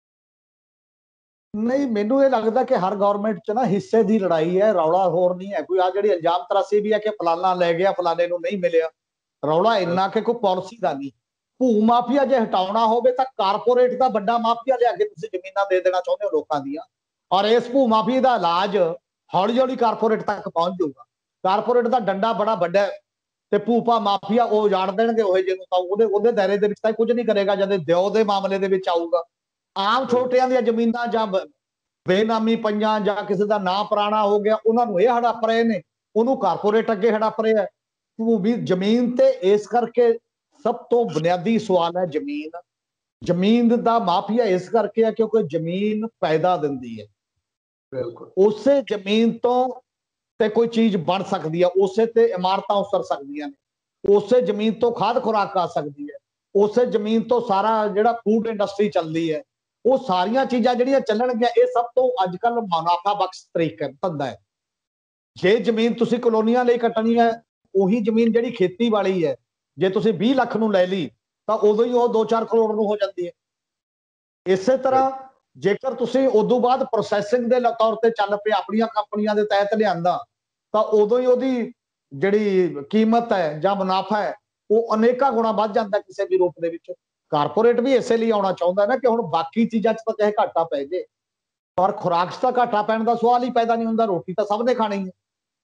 ਨਹੀਂ, ਮੈਨੂੰ ਇਹ ਲੱਗਦਾ ਕਿ ਹਰ ਗਵਰਨਮੈਂਟ 'ਚ ਨਾ ਹਿੱਸੇ ਦੀ ਲੜਾਈ ਹੈ, ਰੌਲਾ ਹੋਰ ਨਹੀਂ ਹੈ ਕੋਈ। ਆ ਜਿਹੜੀ ਇਲਜ਼ਾਮ ਤਰਾਸ਼ੀ ਵੀ ਹੈ ਕਿ ਫਲਾਨਾ ਲੈ ਗਿਆ, ਫਲਾਣੇ ਨੂੰ ਨਹੀਂ ਮਿਲਿਆ, ਰੌਲਾ ਇੰਨਾ ਕਿ ਕੋਈ ਪਾਲਿਸੀ ਦਾ ਨਹੀਂ। ਭੂ ਮਾਫੀਆ ਜੇ ਹਟਾਉਣਾ ਹੋਵੇ ਤਾਂ ਕਾਰਪੋਰੇਟ ਦਾ ਵੱਡਾ ਮਾਫੀਆ ਲਿਆ ਕੇ ਤੁਸੀਂ ਜ਼ਮੀਨਾਂ ਦੇ ਦੇਣਾ ਚਾਹੁੰਦੇ ਹੋ ਲੋਕਾਂ ਦੀਆਂ, ਔਰ ਇਸ ਭੂ ਮਾਫੀਏ ਦਾ ਇਲਾਜ ਹੌਲੀ ਹੌਲੀ ਕਾਰਪੋਰੇਟ ਤੱਕ ਪਹੁੰਚ ਜਾਊਗਾ। ਕਾਰਪੋਰੇਟ ਦਾ ਡੰਡਾ ਬੜਾ ਵੱਡਾ ਹੈ ਤੇ ਭੂਪਾ ਮਾਫੀਆ ਉਹ ਉਜਾੜ ਦੇਣਗੇ ਉਹ ਜਿਹਨੂੰ, ਤਾਂ ਉਹਦੇ ਦਾਇਰੇ ਦੇ ਵਿੱਚ ਤਾਂ ਕੁਝ ਨਹੀਂ ਕਰੇਗਾ। ਜਦ ਦਿਓ ਦੇ ਮਾਮਲੇ ਦੇ ਵਿੱਚ ਆਊਗਾ, ਆਮ ਛੋਟਿਆਂ ਦੀਆਂ ਜ਼ਮੀਨਾਂ ਜਾਂ ਬੇਨਾਮੀ ਪਈਆਂ ਜਾਂ ਕਿਸੇ ਦਾ ਨਾਂ ਪੁਰਾਣਾ ਹੋ ਗਿਆ, ਉਹਨਾਂ ਨੂੰ ਇਹ ਹੜੱਪ ਰਹੇ ਨੇ, ਉਹਨੂੰ ਕਾਰਪੋਰੇਟ ਅੱਗੇ ਹੜੱਪ ਰਿਹਾ। ਵੀ ਜ਼ਮੀਨ ਤੇ ਇਸ ਕਰਕੇ ਸਭ ਤੋਂ ਬੁਨਿਆਦੀ ਸਵਾਲ ਹੈ ਜ਼ਮੀਨ ਦਾ ਮਾਫੀਆ ਇਸ ਕਰਕੇ ਹੈ ਕਿਉਂਕਿ ਜ਼ਮੀਨ ਪੈਦਾ ਦਿੰਦੀ ਹੈ। ਬਿਲਕੁਲ, ਉਸੇ ਜ਼ਮੀਨ ਤੋਂ ਤੇ ਕੋਈ ਚੀਜ਼ ਬਣ ਸਕਦੀ ਹੈ, ਉਸੇ ਤੇ ਇਮਾਰਤਾਂ ਉਸਰ ਸਕਦੀਆਂ ਨੇ, ਉਸੇ ਜ਼ਮੀਨ ਤੋਂ ਖਾਦ ਖੁਰਾਕ ਆ ਸਕਦੀ ਹੈ, ਉਸੇ ਜ਼ਮੀਨ ਤੋਂ ਸਾਰਾ ਜਿਹੜਾ ਫੂਡ ਇੰਡਸਟਰੀ ਚੱਲਦੀ ਹੈ, ਉਹ ਸਾਰੀਆਂ ਚੀਜ਼ਾਂ ਜਿਹੜੀਆਂ ਚੱਲਣਗੀਆਂ ਇਹ ਸਭ ਤੋਂ ਅੱਜ ਕੱਲ ਮੁਨਾਫਾ ਬਖਸ਼ ਤਰੀਕਾ ਧੰਦਾ ਹੈ। ਜੇ ਜ਼ਮੀਨ ਤੁਸੀਂ ਕਲੋਨੀਆਂ ਲਈ ਕੱਟਣੀ ਹੈ, ਉਹੀ ਜ਼ਮੀਨ ਜਿਹੜੀ ਖੇਤੀ ਵਾਲੀ ਹੈ, ਜੇ ਤੁਸੀਂ 20 ਲੱਖ ਨੂੰ ਲੈ ਲਈ ਤਾਂ ਉਦੋਂ ਹੀ ਉਹ 2-4 ਕਰੋੜ ਨੂੰ ਹੋ ਜਾਂਦੀ ਹੈ। ਇਸੇ ਤਰ੍ਹਾਂ ਜੇਕਰ ਤੁਸੀਂ ਉਦੋਂ ਬਾਅਦ ਪ੍ਰੋਸੈਸਿੰਗ ਦੇ ਤੌਰ ਤੇ ਚੱਲ ਪਏ, ਆਪਣੀਆਂ ਕੰਪਨੀਆਂ ਦੇ ਤਹਿਤ ਲਿਆਂਦਾ, ਤਾਂ ਉਦੋਂ ਹੀ ਉਹਦੀ ਜਿਹੜੀ ਕੀਮਤ ਹੈ ਜਾਂ ਮੁਨਾਫਾ ਹੈ ਉਹ ਅਨੇਕਾਂ ਗੁਣਾ ਵੱਧ ਜਾਂਦਾ ਕਿਸੇ ਵੀ ਰੂਪ ਦੇ ਵਿੱਚ। ਕਾਰਪੋਰੇਟ ਵੀ ਇਸੇ ਲਈ ਆਉਣਾ ਚਾਹੁੰਦਾ ਨਾ ਕਿ ਹੁਣ ਬਾਕੀ ਚੀਜ਼ਾਂ 'ਚ ਤਾਂ ਚਾਹੇ ਘਾਟਾ ਪੈ ਜੇ, ਪਰ ਖੁਰਾਕ 'ਚ ਤਾਂ ਘਾਟਾ ਪੈਣ ਦਾ ਸਵਾਲ ਹੀ ਪੈਦਾ ਨਹੀਂ ਹੁੰਦਾ। ਰੋਟੀ ਤਾਂ ਸਭ ਨੇ ਖਾਣੀ ਹੈ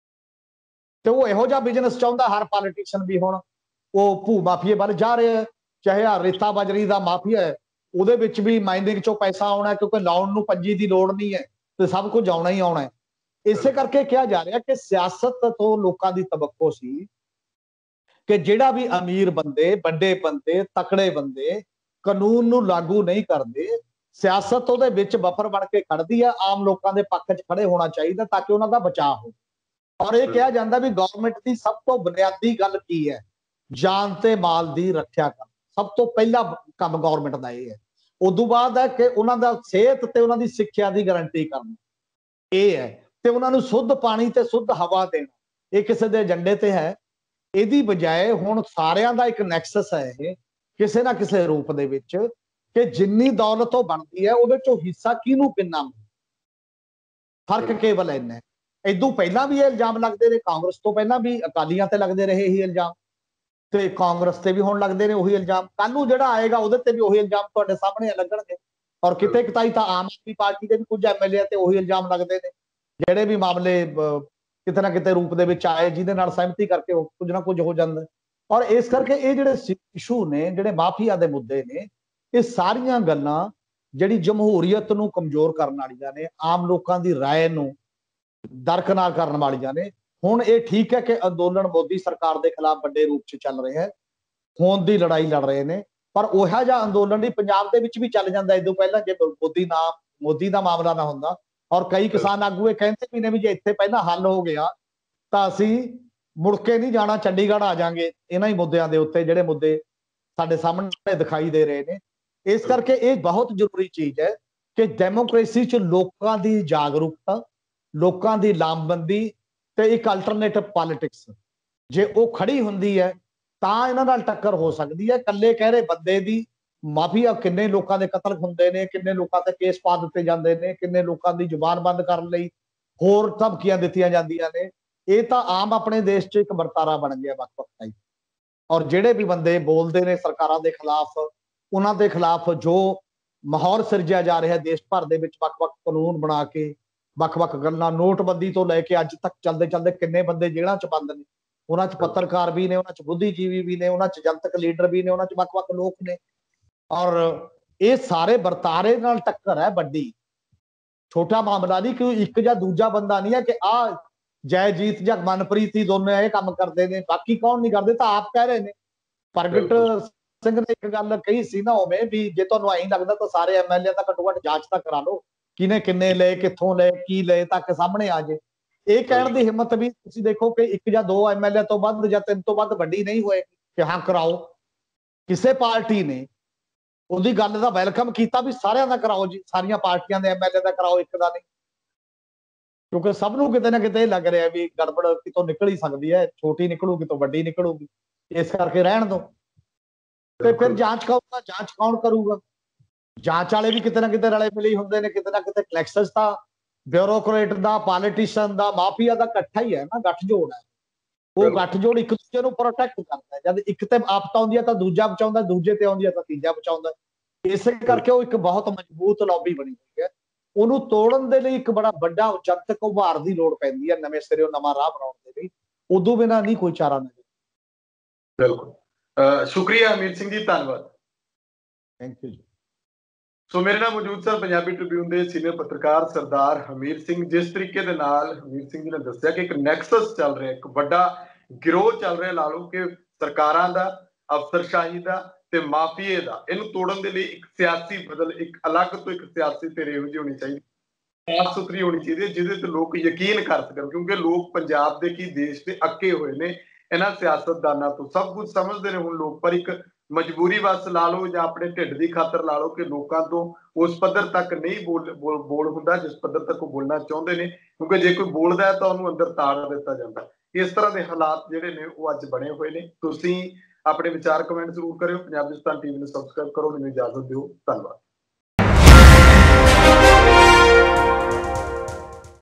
ਤੇ ਉਹ ਇਹੋ ਜਿਹਾ ਬਿਜ਼ਨਸ ਚਾਹੁੰਦਾ। ਹਰ ਪੋਲੀਟੀਸ਼ੀਅਨ ਵੀ ਹੁਣ ਉਹ ਭੂ ਮਾਫੀਏ ਵੱਲ ਜਾ ਰਿਹਾ, ਚਾਹੇ ਆ ਰੇਤਾ ਬਜਰੀ ਦਾ ਮਾਫੀਆ ਹੈ, ਉਹਦੇ ਵਿੱਚ ਵੀ ਮਾਈਨਿੰਗ ਚੋਂ ਪੈਸਾ ਆਉਣਾ, ਕਿਉਂਕਿ ਲਾਉਣ ਨੂੰ ਪੰਜੀ ਦੀ ਲੋੜ ਨਹੀਂ ਹੈ ਤੇ ਸਭ ਕੁਝ ਆਉਣਾ ਹੀ ਆਉਣਾ ਹੈ। ਇਸੇ ਕਰਕੇ ਕਿਹਾ ਜਾ ਰਿਹਾ ਕਿ ਸਿਆਸਤ ਤੋਂ ਲੋਕਾਂ ਦੀ ਤਵੱਕੋ ਸੀ ਕਿ ਜਿਹੜਾ ਵੀ ਅਮੀਰ ਬੰਦੇ, ਵੱਡੇ ਬੰਦੇ, ਤਕੜੇ ਬੰਦੇ ਕਾਨੂੰਨ ਨੂੰ ਲਾਗੂ ਨਹੀਂ ਕਰਦੇ, ਸਿਆਸਤ ਉਹਦੇ ਵਿੱਚ ਬਫਰ ਬਣ ਕੇ ਖੜਦੀ ਹੈ, ਆਮ ਲੋਕਾਂ ਦੇ ਪੱਖ 'ਚ ਖੜੇ ਹੋਣਾ ਚਾਹੀਦਾ ਤਾਂ ਕਿ ਉਹਨਾਂ ਦਾ ਬਚਾਅ ਹੋ। ਔਰ ਇਹ ਕਿਹਾ ਜਾਂਦਾ ਵੀ ਗਵਰਨਮੈਂਟ ਦੀ ਸਭ ਤੋਂ ਬੁਨਿਆਦੀ ਗੱਲ ਕੀ ਹੈ? ਜਾਨ ਤੇ ਮਾਲ ਦੀ ਰੱਖਿਆ ਕਰਨਾ। ਸਭ ਤੋਂ ਪਹਿਲਾ ਕੰਮ ਗਵਰਨਮੈਂਟ ਦਾ ਇਹ ਹੈ। ਉਦੋਂ ਬਾਅਦ ਹੈ ਕਿ ਉਹਨਾਂ ਦਾ ਸਿਹਤ ਤੇ ਉਹਨਾਂ ਦੀ ਸਿੱਖਿਆ ਦੀ ਗਾਰੰਟੀ ਕਰਨਾ, ਇਹ ਹੈ, ਤੇ ਉਹਨਾਂ ਨੂੰ ਸ਼ੁੱਧ ਪਾਣੀ ਤੇ ਸ਼ੁੱਧ ਹਵਾ ਦੇਣਾ। ਇਹ ਕਿਸੇ ਦੇ ਏਜੰਡੇ ਤੇ ਹੈ। ਇਹਦੀ ਬਜਾਏ ਹੁਣ ਸਾਰਿਆਂ ਦਾ ਇੱਕ ਨੈਕਸਸ ਹੈ ਇਹ ਕਿਸੇ ਨਾ ਕਿਸੇ ਰੂਪ ਦੇ ਵਿੱਚ ਕਿ ਜਿੰਨੀ ਦੌਲਤ ਉਹ ਬਣਦੀ ਹੈ ਉਹਦੇ ਚੋਂ ਹਿੱਸਾ ਕਿਹਨੂੰ ਕਿੰਨਾ ਮਿਲੇ। ਫਰਕ ਕੇਵਲ ਇੰਨਾ ਹੈ। ਇਦੋਂ ਪਹਿਲਾਂ ਵੀ ਇਹ ਇਲਜ਼ਾਮ ਲੱਗਦੇ ਨੇ, ਕਾਂਗਰਸ ਤੋਂ ਪਹਿਲਾਂ ਵੀ ਅਕਾਲੀਆਂ ਤੇ ਲੱਗਦੇ ਰਹੇ ਇਹੀ ਇਲਜ਼ਾਮ, ਤੇ ਕਾਂਗਰਸ ਤੇ ਵੀ ਹੁਣ ਲੱਗਦੇ ਨੇ ਉਹੀ ਇਲਜ਼ਾਮ। ਕੱਲ ਨੂੰ ਜਿਹੜਾ ਆਏਗਾ ਉਹਦੇ ਤੇ ਵੀ ਉਹੀ ਇਲਜ਼ਾਮ ਤੁਹਾਡੇ ਸਾਹਮਣੇ ਲੱਗਣਗੇ। ਔਰ ਕਿਤੇ ਕਿਤਾਈ ਤਾਂ ਆਮ ਆਦਮੀ ਪਾਰਟੀ ਦੇ ਵੀ ਕੁਝ ਐਮਐਲਏ ਤੇ ਉਹੀ ਇਲਜ਼ਾਮ ਲੱਗਦੇ ਨੇ। ਜਿਹੜੇ ਵੀ ਮਾਮਲੇ ਕਿਤੇ ਨਾ ਕਿਤੇ ਰੂਪ ਦੇ ਵਿੱਚ ਆਏ ਜਿਹਦੇ ਨਾਲ ਸਹਿਮਤੀ ਕਰਕੇ ਕੁਝ ਨਾ ਕੁਝ ਹੋ ਜਾਂਦਾ। ਔਰ ਇਸ ਕਰਕੇ ਇਹ ਜਿਹੜੇ ਇਸ਼ੂ ਨੇ, ਜਿਹੜੇ ਮਾਫੀਆ ਦੇ ਮੁੱਦੇ ਨੇ, ਇਹ ਸਾਰੀਆਂ ਗੱਲਾਂ ਜਿਹੜੀ ਜਮਹੂਰੀਅਤ ਨੂੰ ਕਮਜ਼ੋਰ ਕਰਨ ਵਾਲੀਆਂ ਨੇ, ਆਮ ਲੋਕਾਂ ਦੀ ਰਾਏ ਨੂੰ ਦਰਕਨਾਰ ਕਰਨ ਵਾਲੀਆਂ ਨੇ। ਹੁਣ ਇਹ ਠੀਕ ਹੈ ਕਿ ਅੰਦੋਲਨ ਮੋਦੀ ਸਰਕਾਰ ਦੇ ਖਿਲਾਫ ਵੱਡੇ ਰੂਪ 'ਚ ਚੱਲ ਰਿਹਾ ਹੈ, ਹੋਂਦ ਦੀ ਲੜਾਈ ਲੜ ਰਹੇ ਨੇ, ਪਰ ਉਹੋ ਜਿਹਾ ਅੰਦੋਲਨ ਵੀ ਪੰਜਾਬ ਦੇ ਵਿੱਚ ਵੀ ਚੱਲ ਜਾਂਦਾ ਇਦੋਂ ਪਹਿਲਾਂ ਜੇ ਮੋਦੀ ਦਾ ਮਾਮਲਾ ਨਾ ਹੁੰਦਾ। ਔਰ ਕਈ ਕਿਸਾਨ ਆਗੂ ਇਹ ਕਹਿੰਦੇ ਵੀ ਨੇ ਵੀ ਜੇ ਇੱਥੇ ਪਹਿਲਾਂ ਹੱਲ ਹੋ ਗਿਆ ਤਾਂ ਅਸੀਂ ਮੁੜ ਕੇ ਨਹੀਂ ਜਾਣਾ, ਚੰਡੀਗੜ੍ਹ ਆ ਜਾਾਂਗੇ ਇਹਨਾਂ ਹੀ ਮੁੱਦਿਆਂ ਦੇ ਉੱਤੇ ਜਿਹੜੇ ਮੁੱਦੇ ਸਾਡੇ ਸਾਹਮਣੇ ਦਿਖਾਈ ਦੇ ਰਹੇ ਨੇ। ਇਸ ਕਰਕੇ ਇਹ ਬਹੁਤ ਜ਼ਰੂਰੀ ਚੀਜ਼ ਹੈ ਕਿ ਡੈਮੋਕ੍ਰੇਸੀ 'ਚ ਲੋਕਾਂ ਦੀ ਜਾਗਰੂਕਤਾ, ਲੋਕਾਂ ਦੀ ਲਾਮਬੰਦੀ ਤੇ ਇੱਕ ਅਲਟਰਨੇਟਿਵ ਪੋਲਿਟਿਕਸ ਜੇ ਉਹ ਖੜੀ ਹੁੰਦੀ ਹੈ ਤਾਂ ਇਹਨਾਂ ਨਾਲ ਟੱਕਰ ਹੋ ਸਕਦੀ ਹੈ। ਇਕੱਲੇ ਕਹਿ ਰਹੇ ਬੰਦੇ ਦੀ ਮਾਫੀਆ ਕਿੰਨੇ ਲੋਕਾਂ ਦੇ ਕਤਲ ਹੁੰਦੇ ਨੇ, ਕਿੰਨੇ ਲੋਕਾਂ ਤੇ ਕੇਸ ਪਾ ਦਿੱਤੇ ਜਾਂਦੇ ਨੇ, ਕਿੰਨੇ ਲੋਕਾਂ ਦੀ ਜ਼ੁਬਾਨ ਬੰਦ ਕਰਨ ਲਈ ਹੋਰ ਧਮਕੀਆਂ ਦਿੱਤੀਆਂ ਜਾਂਦੀਆਂ ਨੇ। ਇਹ ਤਾਂ ਆਮ ਆਪਣੇ ਦੇਸ਼ 'ਚ ਇੱਕ ਵਰਤਾਰਾ ਬਣ ਗਿਆ ਵੱਖ-ਵੱਖ ਟਾਈਪ। ਔਰ ਜਿਹੜੇ ਵੀ ਬੰਦੇ ਬੋਲਦੇ ਨੇ ਸਰਕਾਰਾਂ ਦੇ ਖਿਲਾਫ, ਉਹਨਾਂ ਦੇ ਖਿਲਾਫ ਜੋ ਮਾਹੌਲ ਸਿਰਜਿਆ ਜਾ ਰਿਹਾ ਦੇਸ਼ ਭਰ ਦੇ ਵਿੱਚ, ਵੱਖ-ਵੱਖ ਕਾਨੂੰਨ ਬਣਾ ਕੇ, ਵੱਖ-ਵੱਖ ਗੱਲਾਂ, ਨੋਟਬੰਦੀ ਤੋਂ ਲੈ ਕੇ ਅੱਜ ਤੱਕ ਚੱਲਦੇ ਚੱਲਦੇ ਕਿੰਨੇ ਬੰਦੇ ਜੇਲ੍ਹਾਂ 'ਚ ਬੰਦ ਨੇ। ਉਹਨਾਂ 'ਚ ਪੱਤਰਕਾਰ ਵੀ ਨੇ, ਉਹਨਾਂ 'ਚ ਬੁੱਧੀਜੀਵੀ ਵੀ ਨੇ, ਉਹਨਾਂ 'ਚ ਜਨਤਕ ਲੀਡਰ ਵੀ ਨੇ, ਉਹਨਾਂ 'ਚ ਵੱਖ-ਵੱਖ ਲੋਕ ਨੇ। ਔਰ ਇਹ ਸਾਰੇ ਵਰਤਾਰੇ ਨਾਲ ਟੱਕਰ ਹੈ ਵੱਡੀ, ਛੋਟਾ ਮਾਮਲਾ ਨਹੀਂ। ਕਿ ਇੱਕ ਜਾਂ ਦੂਜਾ ਬੰਦਾ ਨਹੀਂ ਹੈ ਕਿ ਆ ਜੈਜੀਤ ਜਾਂ ਮਨਪ੍ਰੀਤ ਹੀ ਦੋਨੇ ਇਹ ਕੰਮ ਕਰਦੇ ਨੇ, ਬਾਕੀ ਕੌਣ ਨਹੀਂ ਕਰਦੇ, ਤਾਂ ਆਪ ਕਹਿ ਰਹੇ ਨੇ। ਪ੍ਰਗਟ ਸਿੰਘ ਨੇ ਇੱਕ ਗੱਲ ਕਹੀ ਸੀ ਨਾ ਉਵੇਂ ਵੀ ਜੇ ਤੁਹਾਨੂੰ ਐਂ ਲੱਗਦਾ ਤਾਂ ਸਾਰੇ ਐਮਐਲਏ ਤਾਂ ਘੱਟੋ ਘੱਟ ਜਾਂਚ ਤਾਂ ਕਰਾ ਲਓ, ਕਿਹਨੇ ਕਿੰਨੇ ਲਏ, ਕਿੱਥੋਂ ਲਏ, ਕੀ ਲਏ, ਤੱਕ ਸਾਹਮਣੇ ਆ ਜੇ। ਇਹ ਕਹਿਣ ਦੀ ਹਿੰਮਤ ਵੀ ਤੁਸੀਂ ਦੇਖੋ ਕਿ ਇੱਕ ਜਾਂ ਦੋ ਐਮਐਲਏ ਤੋਂ ਵੱਧ ਜਾਂ 3 ਤੋਂ ਵੱਧ ਵੱਡੀ ਨਹੀਂ ਹੋਏਗੀ ਕਿ ਹਾਂ ਕਰਾਓ। ਕਿਸੇ ਪਾਰਟੀ ਨੇ ਉਹਦੀ ਗੱਲ ਦਾ ਵੈਲਕਮ ਕੀਤਾ ਵੀ ਸਾਰਿਆਂ ਦਾ ਕਰਾਓ ਜੀ, ਸਾਰੀਆਂ ਪਾਰਟੀਆਂ ਦੇ ਐਮਐਲਏ ਦਾ ਕਰਾਓ, ਇੱਕ ਦਾ ਨਹੀਂ। ਕਿਉਂਕਿ ਸਭ ਨੂੰ ਕਿਤੇ ਨਾ ਕਿਤੇ ਲੱਗ ਰਿਹਾ ਵੀ ਗੜਬੜ ਕਿਤੋਂ ਨਿਕਲ ਹੀ ਸਕਦੀ ਹੈ, ਛੋਟੀ ਨਿਕਲੂਗੀ ਤਾਂ ਵੱਡੀ ਨਿਕਲੂਗੀ, ਇਸ ਕਰਕੇ ਰਹਿਣ ਦਿਓ। ਤੇ ਫਿਰ ਜਾਂਚ ਕੌਣ ਕਰੂਗਾ? ਜਾਂਚ ਵਾਲੇ ਵੀ ਕਿਤੇ ਨਾ ਕਿਤੇ ਰਲੇ ਮਿਲੇ ਹੁੰਦੇ ਨੇ, ਕਿਤੇ ਨਾ ਕਿਤੇ ਕਲੈਕਸਸ ਦਾ, ਬਿਊਰੋਕਰੇਟ ਦਾ, ਪੋਲੀਟੀਸ਼ੀਅਨ ਦਾ, ਮਾਫੀਆ ਦਾ ਇਕੱਠਾ ਹੀ ਹੈ ਨਾ, ਗੱਠਜੋੜ ਹੈ। ਉਹ ਗੱਠਜੋੜ ਇੱਕ ਦੂਜੇ ਨੂੰ ਪ੍ਰੋਟੈਕਟ ਕਰਦਾ। ਜਦ ਇੱਕ ਤੇ ਆਫਤ ਆਉਂਦੀ ਹੈ ਤਾਂ ਦੂਜਾ ਬਚਾਉਂਦਾ, ਦੂਜੇ ਤੇ ਆਉਂਦੀ ਹੈ ਤਾਂ ਤੀਜਾ ਬਚਾਉਂਦਾ। ਇਸੇ ਕਰਕੇ ਉਹ ਇੱਕ ਬਹੁਤ ਮਜ਼ਬੂਤ ਲੌਬੀ ਬਣੀ ਹੋਈ ਹੈ। ਉਹਨੂੰ ਤੋੜਨ ਦੇ ਲਈ ਇੱਕ ਬੜਾ ਵੱਡਾ ਜਨਤਕ ਉਭਾਰ ਦੀ ਲੋੜ ਪੈਂਦੀ ਹੈ, ਨਵੇਂ ਸਿਰਿਓਂ ਨਵਾਂ ਰਾਹ ਬਣਾਉਣ ਦੇ ਲਈ। ਉਦੋਂ ਬਿਨਾਂ ਨਹੀਂ ਕੋਈ ਚਾਰਾ ਨਜ਼ਰ। ਬਿਲਕੁਲ, ਸ਼ੁਕਰੀਆ ਹਮੀਰ ਸਿੰਘ ਜੀ, ਧੰਨਵਾਦ। ਥੈਂਕ ਯੂ ਜੀ। ਸੋ ਮੇਰੇ ਨਾਲ ਮੌਜੂਦ ਸਨ ਪੰਜਾਬੀ ਟ੍ਰਿਬਿਊਨ ਦੇ ਸੀਨੀਅਰ ਪੱਤਰਕਾਰ ਸਰਦਾਰ ਹਮੀਰ ਸਿੰਘ। ਜਿਸ ਤਰੀਕੇ ਦੇ ਨਾਲ ਹਮੀਰ ਸਿੰਘ ਜੀ ਨੇ ਦੱਸਿਆ ਕਿ ਇੱਕ ਨੈਕਸਸ ਚੱਲ ਰਿਹਾ, ਇੱਕ ਵੱਡਾ ਗਿਰੋਹ ਚੱਲ ਰਿਹਾ, ਲਾ ਲਓ ਕਿ ਸਰਕਾਰਾਂ ਦਾ, ਅਫਸਰਸ਼ਾਹੀ ਦਾ ਤੇ ਮਾਫੀਏ ਦਾ, ਇਹਨੂੰ ਤੋੜਨ ਦੇ ਲਈ ਇੱਕ ਸਿਆਸੀ ਬਦਲ, ਇੱਕ ਅਲੱਗ ਤੋਂ ਇੱਕ ਸਿਆਸੀ ਧਿਰ ਇਹੋ ਜਿਹੀ ਹੋਣੀ ਚਾਹੀਦੀ, ਸਾਫ਼ ਸੁਥਰੀ ਹੋਣੀ ਚਾਹੀਦੀ ਹੈ, ਜਿਹਦੇ ਤੇ ਲੋਕ ਯਕੀਨ ਕਰ ਸਕਣ। ਕਿਉਂਕਿ ਲੋਕ ਪੰਜਾਬ ਦੇ ਕੀ ਦੇਸ਼ ਦੇ ਅੱਕੇ ਹੋਏ ਨੇ ਇਹਨਾਂ ਸਿਆਸਤਦਾਨਾਂ ਤੋਂ, ਸਭ ਕੁਝ ਸਮਝਦੇ ਨੇ ਹੁਣ ਲੋਕ, ਪਰ ਇੱਕ ਮਜਬੂਰੀ ਵਸ ਲਾ ਲਓ ਜਾਂ ਆਪਣੇ ਢਿੱਡ ਦੀ ਖਾਤਰ ਲਾ ਲਓ ਕਿ ਲੋਕਾਂ ਤੋਂ ਉਸ ਪੱਧਰ ਤੱਕ ਨਹੀਂ ਬੋਲ ਹੁੰਦਾ ਜਿਸ ਪੱਧਰ ਤੱਕ ਉਹ ਬੋਲਣਾ ਚਾਹੁੰਦੇ ਨੇ, ਕਿਉਂਕਿ ਜੇ ਕੋਈ ਬੋਲਦਾ ਹੈ ਤਾਂ ਉਹਨੂੰ ਅੰਦਰ ਤਾੜ ਦਿੱਤਾ ਜਾਂਦਾ। ਇਸ ਤਰ੍ਹਾਂ ਦੇ ਹਾਲਾਤ ਜਿਹੜੇ ਨੇ ਉਹ ਅੱਜ ਬਣੇ ਹੋਏ ਨੇ। ਤੁਸੀਂ ਆਪਣੇ ਵਿਚਾਰ ਕਮੈਂਟ ਜ਼ਰੂਰ ਕਰਿਓ। ਪੰਜਾਬਿਸਤਾਨ ਟੀਵੀ ਨੂੰ ਸਬਸਕ੍ਰਾਈਬ ਕਰੋ। ਮੈਨੂੰ ਇਜਾਜ਼ਤ ਦਿਓ। ਧੰਨਵਾਦ।